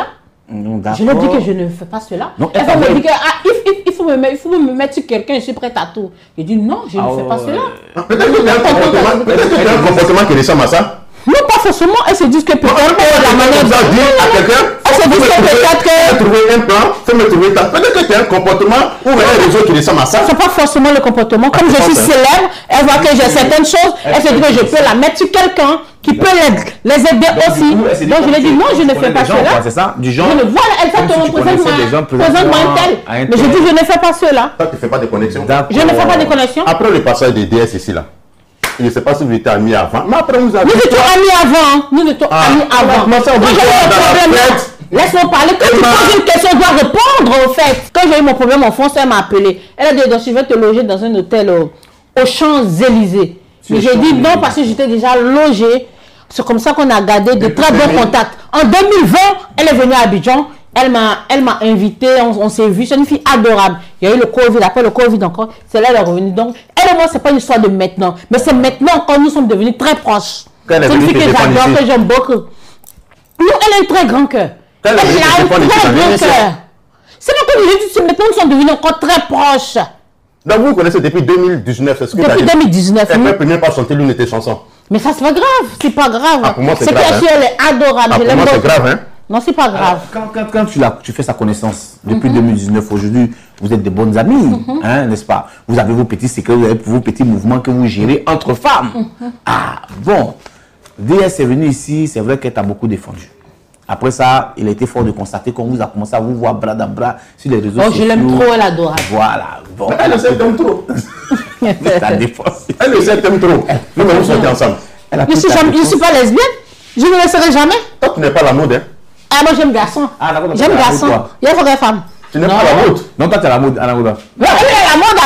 Je lui ai dit que je ne fais pas cela. Donc, elle me dit que il faut me mettre sur quelqu'un, je suis prête à tout. Je dis non, je ne fais pas cela. Peut-être qu'il y a un comportement qui ressemble à ça. Non, pas forcément. Elle se dit que peut-être la manière de dire à quelqu'un, elle se dit que peut-être que trouver un plan, faut me trouver ta. Peut-être que tu as un comportement ou un réseau qui ressemble à ça. c'est pas forcément le comportement. Comme je suis célèbre, elle voit que j'ai certaines choses, elle se dit que je peux la mettre sur quelqu'un qui peut les aider aussi. Donc je lui ai dit non, je ne fais pas cela. C'est ça, du genre. Voilà, exactement, présente-moi un tel. Mais je dis je ne fais pas cela. Toi, tu ne fais pas de connexion. Je ne fais pas de connexion. Après le passage des DS ici là. Je ne sais pas si vous étiez amis avant, mais après vous avez... Nous étions amis avant. Nous étions amis avant. Laisse-moi parler. Quand tu poses une question, je dois répondre au fait. Quand j'ai eu mon problème en France, elle m'a appelé. Elle a dit, donc, je vais te loger dans un hôtel aux Champs-Élysées. Mais j'ai dit non parce que j'étais déjà logée. C'est comme ça qu'on a gardé de très bons contacts. En 2020, elle est venue à Abidjan. Elle m'a invité, on s'est vu, c'est une fille adorable. Il y a eu le Covid, après le Covid encore, c'est là elle est revenue. Donc, elle et moi, c'est pas une histoire de maintenant, mais c'est maintenant quand nous sommes devenus très proches. C'est une fille que j'adore, que j'aime beaucoup. Nous, elle a un très grand cœur. Elle a un très grand cœur. C'est pas comme je dis, maintenant nous sommes devenus encore très proches. Donc vous connaissez depuis 2019, c'est ce que depuis 2019. Elle ne peut même pas chanter l'une de tes chansons. Mais ça, c'est pas grave, c'est pas grave. Ah, pour moi, c'est grave. C'est qu'elle est adorable. Ah, pour moi, c'est grave, hein. Non, c'est pas grave. Quand tu fais sa connaissance depuis 2019, aujourd'hui, vous êtes de bonnes amies, hein, n'est-ce pas? Vous avez vos petits secrets, vous avez vos petits mouvements que vous gérez entre femmes. Ah, bon. DS est venu ici, c'est vrai qu'elle t'a beaucoup défendu. Après ça, il a été fort de constater qu'on vous a commencé à vous voir bras dans bras sur les réseaux sociaux. Je l'aime trop, elle adore. Voilà. Bon. Elle le sait, t'aimes trop. Ta défense. Elle le sait, t'aimes trop. Nous, nous sommes ensemble. Je ne suis pas lesbienne. Je ne le serai jamais. Toi, tu n'es pas la mode, hein? Ah, moi j'aime garçon. J'aime garçon. Il y a vraie femme. Tu n'es pas la mode. Non, toi tu es la mode, Anna. Mais elle est la mode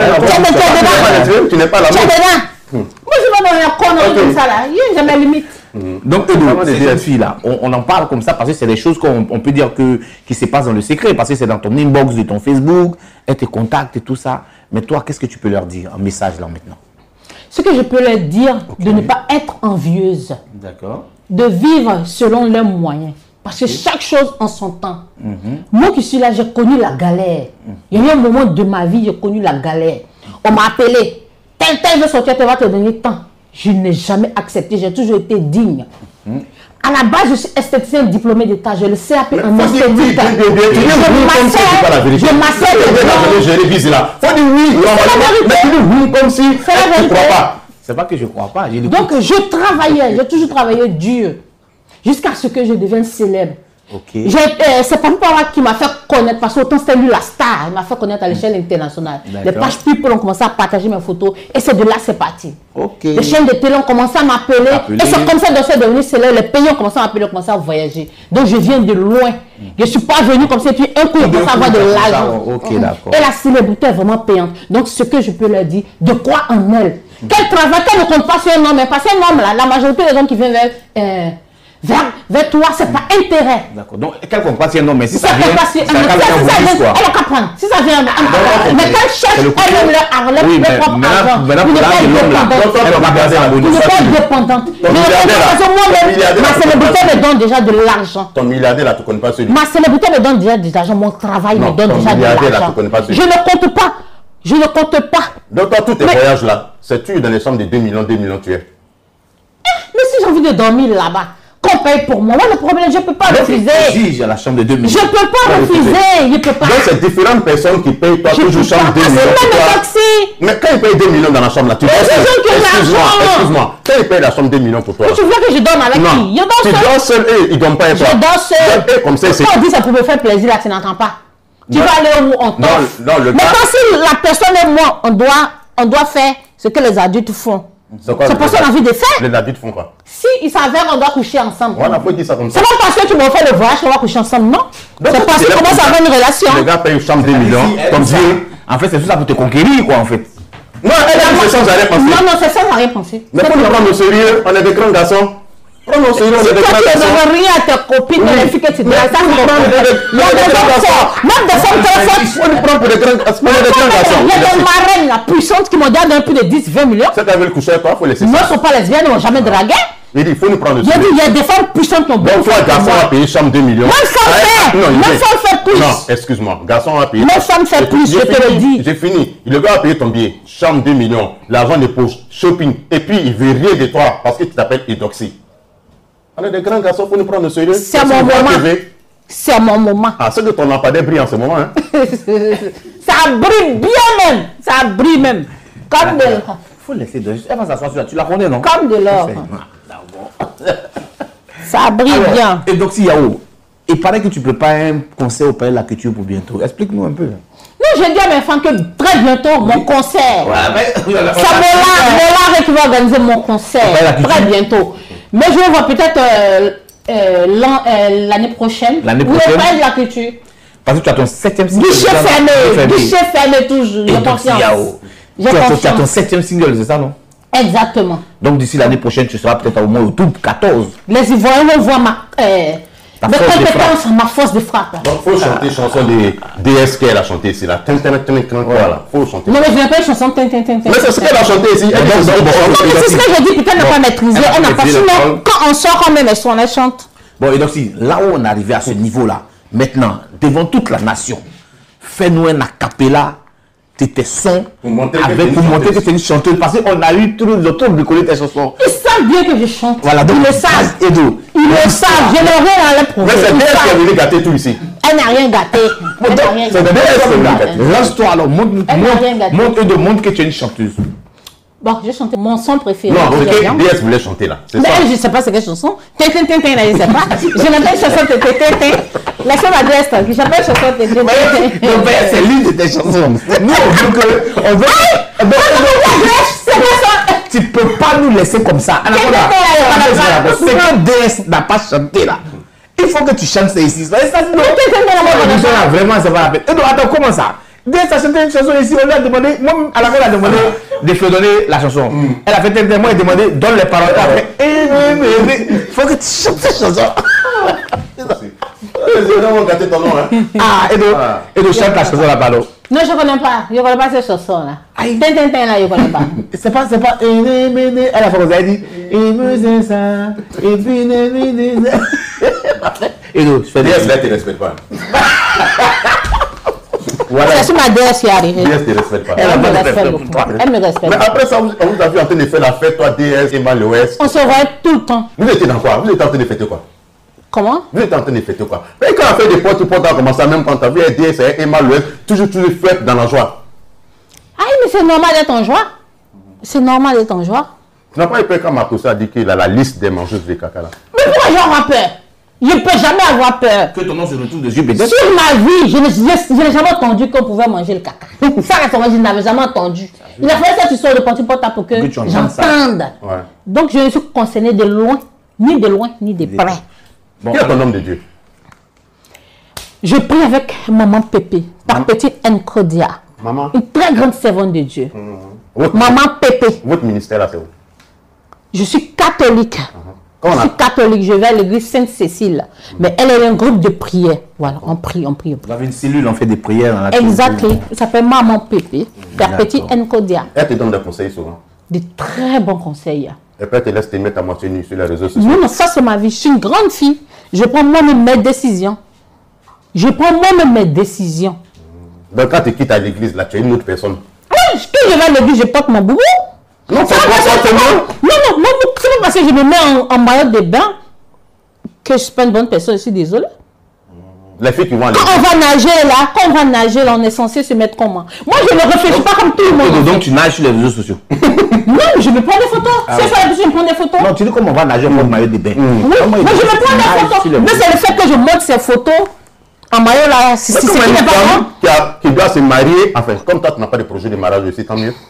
alors. Tu n'es pas la mode. Moi je vais dans un corner comme ça là. J'ai mes limites. Donc cette fille-là, on en parle comme ça parce que c'est des choses qu'on peut dire qui se passent dans le secret, parce que c'est dans ton inbox de ton Facebook, elle te contacte et tout ça. Mais toi, qu'est-ce que tu peux leur dire, un message là maintenant? Ce que je peux leur dire, de ne pas être envieuse. D'accord. De vivre selon leurs moyens. Parce que chaque chose en son temps. Moi qui suis là, j'ai connu la galère. Il y a eu un moment de ma vie, j'ai connu la galère. On m'a appelé. Tel veut sortir, tu vas te donner temps. Je n'ai jamais accepté, j'ai toujours été digne. À la base, je suis esthéticienne diplômée d'État. J'ai le CAP en esthétique. Je m'assais. Je révise là. Faut dire oui. Mais tu dis oui comme si tu ne crois pas. C'est pas que je ne crois pas. Donc, je travaillais, j'ai toujours travaillé dur. Jusqu'à ce que je devienne célèbre. Okay. C'est pas moi qui m'a fait connaître, parce qu'autant c'était lui la star, il m'a fait connaître à l'échelle internationale. Les pages people ont commencé à partager mes photos et c'est de là que c'est parti. Okay. Les chaînes de télé ont commencé à m'appeler et c'est comme ça que c'est devenu célèbre. Les pays ont commencé à m'appeler, ont commencé à voyager. Donc je viens de loin. Je ne suis pas venu comme ça et puis un coup, ils commencent à avoir de l'argent. Et la célébrité est vraiment payante. Donc ce que je peux leur dire, de croire en elle. Qu'elle travaille, qu'elle ne compte pas sur un homme, parce qu'un homme là, la majorité des hommes qui viennent vers toi, c'est pas intérêt. D'accord. Donc, qu'elle ne compte pas si un homme, mais si ça vient, elle a qu'à prendre. Si ça vient, mais qu'elle cherche elle-même leur propre argent. Vous n'êtes pas dépendante. Ma célébrité me donne déjà de l'argent. Ton milliardaire là, tu ne connais pas celui. Ma célébrité me donne déjà de l'argent. Mon travail me donne déjà de l'argent. Je ne compte pas. Je ne compte pas. Donc, toi, tous tes voyages là, c'est tu dans les sommes de 2 millions, tu es. Mais si j'ai envie de dormir là-bas, qu'on paye pour moi, le problème, je ne peux pas refuser. J'ai la chambre de 2 millions. Je ne peux pas refuser. Je peux pas. Donc, c'est différentes personnes qui payent, toi, toujours chambre 2 millions. Mais quand ils payent 2 millions dans la chambre là, tu excuse-moi. Quand ils payent la chambre 2 millions pour toi. Tu veux que je dorme avec qui? Tu dors seul et ils ne dorment pas avec toi. Je dors seul. Comme ça, c'est. Quand on dit ça pour me faire plaisir, là, tu n'entends pas. Tu vas aller où on t'offre. Mais quand si la personne et moi, on doit faire ce que les adultes font. C'est pour ça qu'on a envie de faire. Les adultes font quoi? Si il s'avère qu'on doit coucher ensemble. Voilà, faut dire ça comme ça. C'est pas parce que tu m'as fait le voyage qu'on va coucher ensemble, non. C'est parce que commence à avoir une relation. Le gars paye une chambre 2 millions. Comme si. En fait, c'est tout ça pour te conquérir, quoi, en fait. Non, elle a dit c'est sans rien penser. Non, c'est sans rien penser. Mais pour nous prendre au sérieux, on est des grands garçons. Prends au sérieux, on est des grands garçons. Tu ne rien à tes copines, les filles que tu dois. Ça, il y a des garçons. Même des femmes très fortes. Il faut nous prendre pour des grands garçons. Il y a des marraines là, puissantes qui m'ont donné un peu de 10, 20 millions. Si tu avais le coucher avec toi, il faut laisser ça. Moi, ils ne sont pas lesbiennes, ils ne m'ont jamais dragué. Il faut nous prendre le J'ai dit, il y a des femmes puissantes qui ont donc, toi, garçon va payer chambre 2 millions. Même femme fait. Même femme fait plus. Non, excuse-moi. Garçon va payer. Même femme fait plus, je te le dis. J'ai fini. Le gars a payé ton billet. Chambre 2 millions. L'argent de poche. Shopping. Et puis, il veut rien de toi parce que tu t'appelles Edoxy. On est des grands garçons, il faut nous prendre au sérieux. C'est mon moment. C'est mon moment. Ah, c'est que ton lampadaire brille en ce moment. Hein? Ça brille bien même. Ça brille même. Comme de l'or. Il faut laisser de... Elle va s'asseoir sur là. Tu la connais, non? Comme de l'or. Ça brille bien. Et donc, si Yao, il paraît que tu prépares un concert au Palais de la Culture pour bientôt. Explique-nous un peu. Non, je dis à mes fans que très bientôt, mon concert. Ouais, mais... Ça me l'a qui va organiser mon concert. Très bientôt. Mais je vois peut-être l'année prochaine. L'année prochaine. Le Palais de la Culture. Parce que tu as ton 7e single. Guichet fermé. Guichet fermé toujours. Et donc, si Yao, tu as ton 7e single, c'est ça, non? Exactement. Donc d'ici l'année prochaine, tu seras peut-être au moins au top 14. Les Ivoiriens vont voir ma compétence, ma force de frappe. Donc il faut chanter chanson de DS qu'elle a chanté ici. Là. Voilà, faut chanter. Non, mais je n'ai pas une chanson. Mais c'est ce qu'elle a chanté ici. C'est ce que je dis, peut-être n'a pas maîtrisé. Elle n'a pas su. Quand on sort quand même, elle chante. Bon, et donc si là où on est arrivé à ce niveau-là, maintenant, devant toute la nation, fais-nous un acapella. Tes sons pour montrer que c'est une chanteuse parce qu'on a eu tout le temps de coller tes chansons. Ils savent bien que je chante. Voilà, donc ils le savent. Ils le savent. Je n'ai rien à leur prouver. Mais c'est bien qui a venu gâter tout ici. Elle n'a rien gâté. C'est bien qui a venu gâter. Lance-toi alors, montre que tu es une chanteuse. Bon, j'ai chanté mon son préféré. Non, c'est que DS voulait chanter là. Mais elle, je ne sais pas c'est quelle chanson. Je ne sais pas. Je n'appelle chanson Tintin. Laissez ma DS qui s'appelle chanson Tintin. C'est l'une de tes chansons. Nous, on veut que. Tu ne peux pas nous laisser comme ça. C'est que DS n'a pas chanté là. Il faut que tu chantes ça ici. Ça, vraiment, ça va la peine. Attends, comment ça? DS a chanté une chanson ici, on lui a demandé, moi à la fin elle a demandé de fredonner la chanson. Elle a fait un témoin et demandé, donne les paroles après. Il faut que tu chantes cette chanson. Et de chante la chanson là-bas. Non, je ne connais pas. Je ne connais pas cette chanson là. Tintin là, je ne connais pas. C'est pas. Elle a fait comme ça, elle dit. Et puis. Et donc, je fais DS là, tu ne respectes pas. Voilà. C'est ma DS qui est arrivée. DS ne te respecte pas. Elle me respecte. Mais après ça, on vous a vu en train de faire la fête, toi, DS, Emma l'Ouest. On se voit tout le temps. Vous étiez dans quoi? Vous étiez en train de fêter quoi? Comment? Vous étiez en train de fêter quoi? Mais quand on a fait des porte-à-porte, on a commencé même quand tu as vu DS et Emma l'Ouest, toujours fête dans la joie. Ah, mais c'est normal d'être en joie. C'est normal d'être en joie. Tu n'as pas eu peur quand Marcos a dit qu'il a la liste des mangeuses de caca là? Mais pourquoi j'aurais peur? Je ne peux jamais avoir peur. Que ton nom se retrouve dessus, peut-être. Sur ma vie, je n'ai jamais entendu qu'on pouvait manger le caca. Ça, je n'avais jamais entendu. Il a fallu cette histoire de porte-à-porte pour que j'entende. Ouais. Donc, je ne suis concernée de loin, ni de près. Bon, qui est ton homme de Dieu? Je prie avec maman Pépé, par petite Nkodia. Maman? Une très grande servante de Dieu. Votre Maman Pépé. Votre ministère là, c'est où? Je suis catholique. Je suis catholique, je vais à l'église Sainte-Cécile. Mais elle est un groupe de prière. Voilà, on prie. Vous avez une cellule, on fait des prières dans la Exactement. Ça s'appelle Maman Pépé, Père Petit Nkodia. Elle te donne des conseils souvent. Des très bons conseils. Et puis elle te laisse te mettre à moitié nue sur les réseaux sociaux. Non, ça c'est ma vie. Je suis une grande fille. Je prends moi-même mes décisions. Donc quand tu quittes à l'église, là, tu es une autre personne. Oui, quand je vais à l'église, je porte mon boubou. Non, c'est pas c'est pas parce que je me mets en maillot de bain que je ne suis pas une bonne personne, je suis désolée. Les filles qui vont à Quand on va nager là, on est censé se mettre comment? Moi, je ne réfléchis pas comme tout le monde. Donc tu nages sur les réseaux sociaux? Non, je me prends des photos. Si je me prends des photos. Non, tu dis comment on va nager pour le maillot de bain? Oui, moi je me prends des photos. Mais c'est le fait que je monte ces photos en maillot là. C'est comme une femme qui doit se marier. Enfin, comme toi, tu n'as pas de projet de mariage aussi, tant mieux.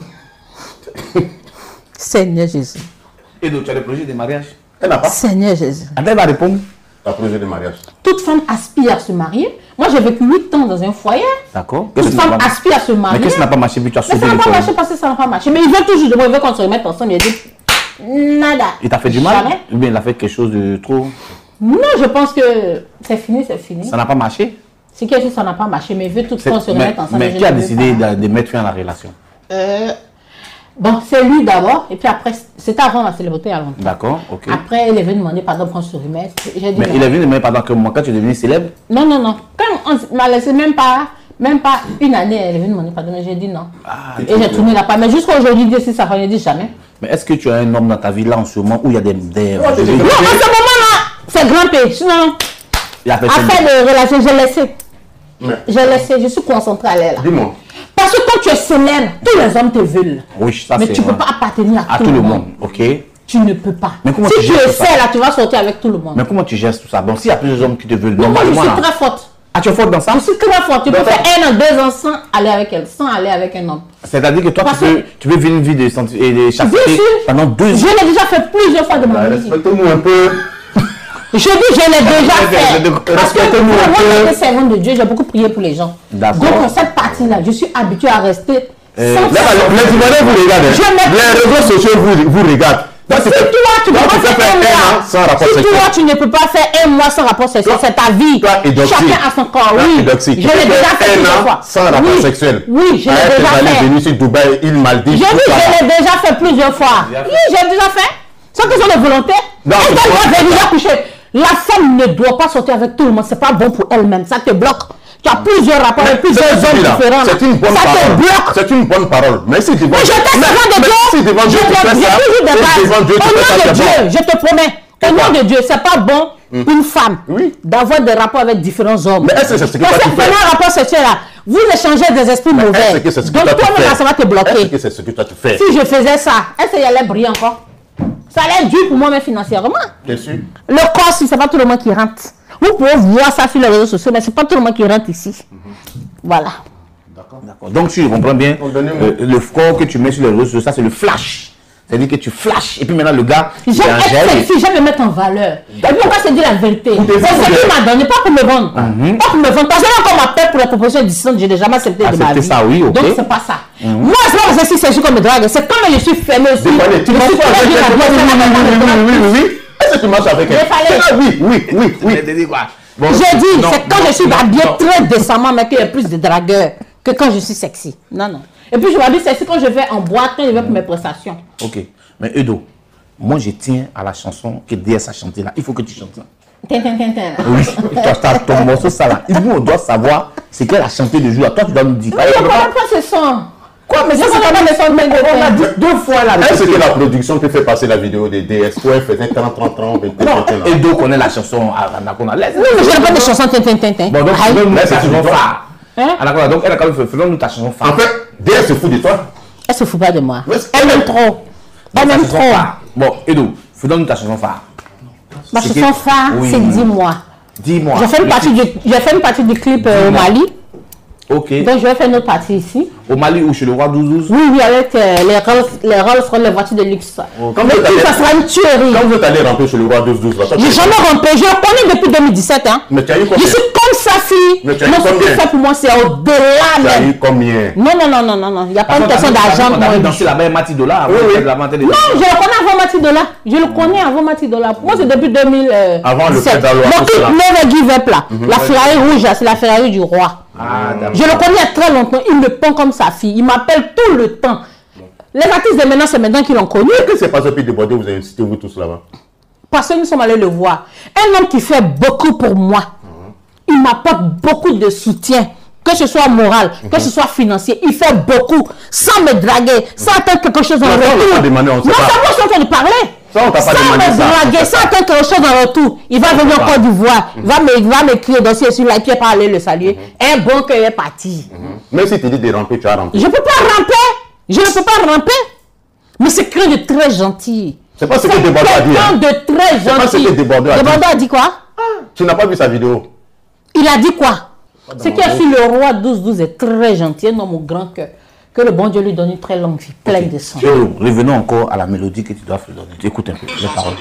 Seigneur Jésus. Et donc tu as des projets de mariage? Elle n'a pas. Seigneur Jésus. Elle va répondre. Un projet de mariage. Toute femme aspire à se marier. Moi, j'ai vécu 8 ans dans un foyer. D'accord. Toute femme aspire à se marier. Mais qu'est-ce qui n'a pas marché? Puis tu as sauvé ça n'a pas marché parce que ça n'a pas marché. Mais il veut toujours de moi, il veut qu'on se remette ensemble. Il a dit nada. Il t'a fait du mal? Jamais. Ou bien il a fait quelque chose de trop? Non, je pense que c'est fini, c'est fini. Ça n'a pas marché? C'est quelque chose, ça n'a pas marché. Mais il veut tout qu'on se remette ensemble. Mais qui a décidé de mettre fin à la relation? Bon, c'est lui d'abord, et puis après, c'était avant ma célébrité à longtemps. D'accord, ok. Après, il est venu demander pardon pour son remède. J'ai dit Mais il est venu demander pardon que moi, quand tu es devenu célèbre? Non, non, non. Quand on m'a laissé même pas une année, elle est venue demander pardon, mais j'ai dit non. Ah, et j'ai tourné la page. Mais jusqu'à aujourd'hui, Dieu sait ça, je ne dis jamais. Mais est-ce que tu as un homme dans ta vie là en ce moment où il y a des... Non, en ce moment-là, c'est grimpé. Sinon, affaire de relation, j'ai laissé. J'ai laissé, je suis concentrée à l'air là. Dis-moi. Parce que quand tu es célèbre, tous les hommes te veulent. Oui, ça mais tu ne peux pas appartenir à tout le monde. Ok. Tu ne peux pas. Mais comment si tu essaies là, tu vas sortir avec tout le monde. Mais comment tu gères tout ça? Bon, s'il y a plusieurs hommes qui te veulent, moi, normalement... je suis très forte. Ah, tu es forte dans ça? Je suis très forte. Tu peux faire 1 an, 2 ans sans aller avec elle, sans aller avec un homme. C'est-à-dire que toi, tu peux vivre une vie de chasteté pendant 2 ans. Je l'ai déjà fait plusieurs fois de ma vie. Respectez-nous un peu. Je dis, je l'ai déjà fait. Parce que moi, j'étais servante de Dieu, j'ai beaucoup prié pour les gens. Donc, dans cette partie-là, je suis habituée à rester les Ivoiriens vous regardent. Les réseaux sociaux vous regardent. Si toi, tu ne peux pas faire 1 mois sans rapport sexuel. Si toi, tu ne peux pas faire 1 mois sans rapport sexuel, c'est ta vie. Chacun a son corps. Oui, je l'ai déjà fait plusieurs fois. Sans rapport sexuel. Oui, je l'ai déjà fait. Venu sur Dubaï, il m'a dit. Je l'ai déjà fait plusieurs fois. Oui, j'ai déjà fait. Sans que ce soit de volonté. Elle doit venir coucher. La femme ne doit pas sortir avec tout le monde. C'est pas bon pour elle-même. Ça te bloque. Tu as plusieurs rapports avec plusieurs hommes différents. C'est une bonne parole. C'est une bonne parole. Mais si devant Dieu, je devant Dieu, je te promets. Au nom de Dieu, c'est pas bon pour une femme d'avoir des rapports avec différents hommes. Mais est-ce que c'est ce que tu fais? Parce que un rapport sexuel là, vous échangez des esprits mauvais. Donc toi-même, ça va te bloquer. Est-ce que c'est ce que toi tu fais? Si je faisais ça, est-ce qu'il allait briller encore? Ça allait être dur pour moi, mais financièrement. Bien sûr. Le corps, si c'est pas tout le monde qui rentre. Vous pouvez voir ça sur les réseaux sociaux, mais c'est pas tout le monde qui rentre ici. Voilà. D'accord. Donc, si je comprends bien, le corps que tu mets sur les réseaux sociaux, ça c'est le flash. C'est-à-dire que tu flashes. Et puis maintenant, le gars, j'aime être sexy, j'aime me mettre en valeur. Et pourquoi c'est dire la vérité? C'est ce qu'il m'a donné, pas pour me vendre. Pas pour me vendre. Parce que quand on m'appelle pour la proposition dissonante, je n'ai jamais accepté de ma vie. Ça, oui, ok. Donc, c'est pas ça. Moi, c'est pas sexy comme me drague. C'est comme je suis fermée aussi. Tu marches oui. Est-ce que tu marches avec elle? Oui. J'ai dit, c'est quand je suis habillée très décemment, mais qu'il y a plus de dragueurs que quand je suis sexy. Non. Et puis je m'habille sexy quand je vais en boîte, quand je vais pour mes prestations. Ok. Mais Edo, moi je tiens à la chanson que DS a chanté là. Il faut que tu chantes là. Oui, ton morceau ça là. Nous on doit savoir ce qu'elle a chanté le jour. Toi tu dois nous dire. Mais je ne comprends pas ce son. Quoi? Mais ça c'est pas le son de on a dit 2 fois là. Est-ce que la production peut faire passer la vidéo de DS où elle faisait 30, 21. Edo connaît la chanson Anaconda. Oui, mais je n'ai pas de chanson Tintin. Bon donc faisons-nous ta chanson phare. Anaconda, donc elle a quand même fait, faisons-nous ta chanson phare. En fait, DS se fout de toi. Elle se fout pas de moi. Elle m'aime trop. Elle m'aime trop. Bon, Edo, faisons-nous ta chanson phare. Ma chanson phare, c'est Dis-moi. Dis-moi. J'ai fait une partie du clip au Mali. Ok. Donc je vais faire une autre partie ici. Au Mali ou chez le roi 12-12? Oui, avec les Rolls, les voitures de luxe. Ça sera une tuerie. Quand vous êtes allé ramper chez le roi 12-12, j'ai jamais rampé. Je le connais depuis 2017. Hein. Mais tu as eu combien? Je suis comme sa fille. Mais tu as eu combien? Ce qu'il fait pour moi, c'est au-delà même. Tu as eu combien? Non. Il n'y a pas une question d'argent. On a dansé là-bas Mati Dollar. Oui. Non, je le connais avant Mati Dollar. Je le connais avant Mati Dollar. Moi, c'est depuis 2017. Avant le pédaloir. Mon clip Never Give Up là. La Ferrari rouge, c'est la Ferrari du roi. Je le connais il y a très longtemps. Il me prend comme sa fille. Il m'appelle tout le temps. Les artistes de maintenant, c'est maintenant qu'ils l'ont connu. Qu'est-ce qui s'est passé depuis Débordé? Vous avez incité vous tous là-bas? Parce que nous sommes allés le voir. Un homme qui fait beaucoup pour moi. Il m'apporte beaucoup de soutien. Que ce soit moral, que ce soit financier. Il fait beaucoup. Sans me draguer. Sans attendre quelque chose en retour. Non, c'est moi qui suis en train de parler. Sans me draguer, sans attendre quelque chose en retour. Il va venir en Côte d'Ivoire. Il va m'écrire dossier sur la pied pour aller le saluer. Un bon cœur est parti. Même si tu dis de ramper, tu as rampé. Je ne peux pas ramper. Je ne peux pas ramper. Mais c'est quelqu'un de très gentil. C'est pas ce que Débordé a dit. C'est quelqu'un de très gentil. C'est pas ce que Débordé a dit. Débordé a dit quoi? Tu n'as pas vu sa vidéo? Il a dit quoi? Ce qui est sur le roi 12-12 est très gentil, un homme au grand cœur. Que le bon Dieu lui donne une très longue vie, pleine de sang. Revenons encore à la mélodie que tu dois faire donner. Tu écoutes un peu les paroles.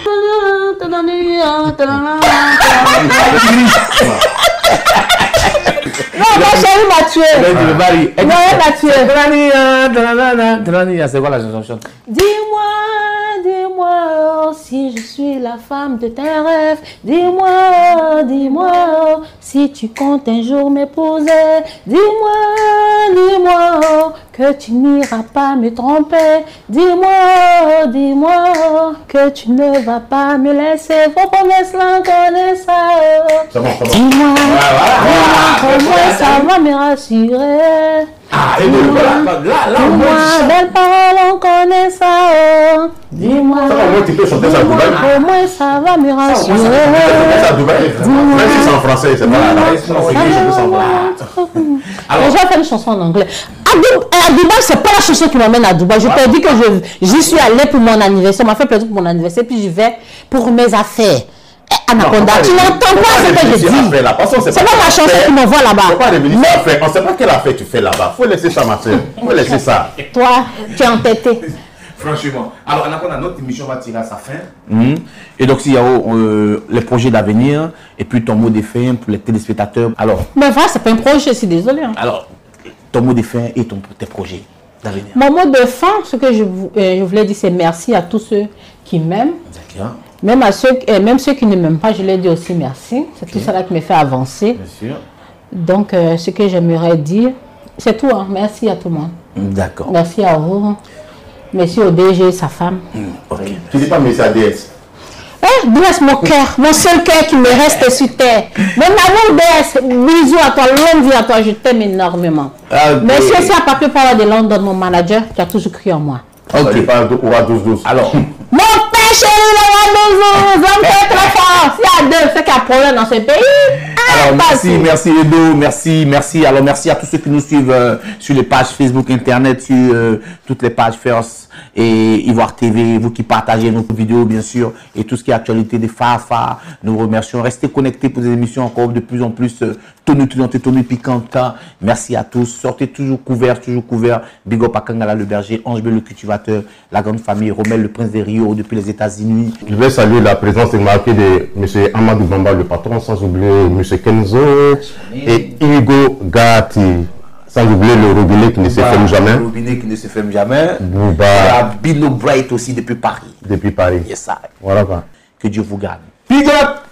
Non, ma chérie m'a tué. Non, elle m'a tué. C'est quoi la chanson? Dis-moi, dis-moi si je suis la femme de tes rêves. Dis-moi, dis-moi si tu comptes un jour m'épouser. Dis-moi, dis-moi que tu n'iras pas me tromper. Dis-moi, dis-moi que tu ne vas pas me laisser. Vos promesses l'enconnaissent. Dis-moi, comment ça va me rassurer. Ah, et là, dis-moi, belle parole, on connaît ça. Dis-moi, tu peux chanter ça à Dubaï. comment ça va me rassurer. Même si c'est en français, c'est pas alors, j'ai fait une chanson en anglais. À Dubaï, c'est pas la chanson qui m'amène à Dubaï. Je t'ai dit que j'y suis allée pour mon anniversaire. Ça m'a fait plaisir pour mon anniversaire. Puis j'y vais pour mes affaires. Anaconda, tu n'entends pas ce que je dis. C'est pas ma chanson qui m'envoie là-bas. On ne sait pas quelle affaire tu fais là-bas. Il faut laisser ça, ma soeur. Il faut laisser ça. Toi, tu es entêté. Franchement. Alors, Anaconda, notre émission va tirer à sa fin. Et donc, s'il y a les projets d'avenir et puis ton mot de fin pour les téléspectateurs. Alors. Mais voilà, c'est pas un projet, je suis désolée. Hein. Alors, ton mot de fin et tes projets d'avenir. Mon mot de fin, ce que je voulais dire, c'est merci à tous ceux qui m'aiment. D'accord. Même ceux qui ne m'aiment pas, je leur dis aussi merci. C'est tout ça qui me fait avancer. Bien sûr. Donc, ce que j'aimerais dire, c'est tout. Hein. Merci à tout le monde. D'accord. Merci à vous. Merci au DG et sa femme. Okay. Tu dis pas merci à DS. DS, mon cœur, mon seul cœur qui me reste sur terre. Mon amour DS, bisous à toi, longue vie à toi, je t'aime énormément. Okay. Merci aussi à Papier Power de London, mon manager, qui a toujours cru en moi. Ok, parle de 12-12. Alors. Mon père chéri, le 12-12, l'homme très très fort. S'il y a deux, c'est qu'il y a problème dans ce pays. Alors, merci Edo, merci. Alors, merci à tous ceux qui nous suivent sur les pages Facebook, Internet, sur toutes les pages First et Ivoire TV, vous qui partagez nos vidéos, bien sûr, et tout ce qui est actualité des Fafa. Nous vous remercions. Restez connectés pour des émissions encore de plus en plus tonitruantes et piquantes. Merci à tous. Sortez toujours couverts. Big up à Kangala le berger, Ange le cultivateur, la grande famille, Romel le prince des Rio depuis les États-Unis. Je vais saluer la présence marquée de M. Amadou Bamba, le patron, sans oublier M. Kenzo et Hugo Gatti. Sans oublier le robinet qui ne se ferme jamais. Le robinet qui ne se ferme jamais. Bouba. La Bino Bright aussi depuis Paris. Depuis Paris. Yes, ça. Voilà. Que Dieu vous garde. Big up!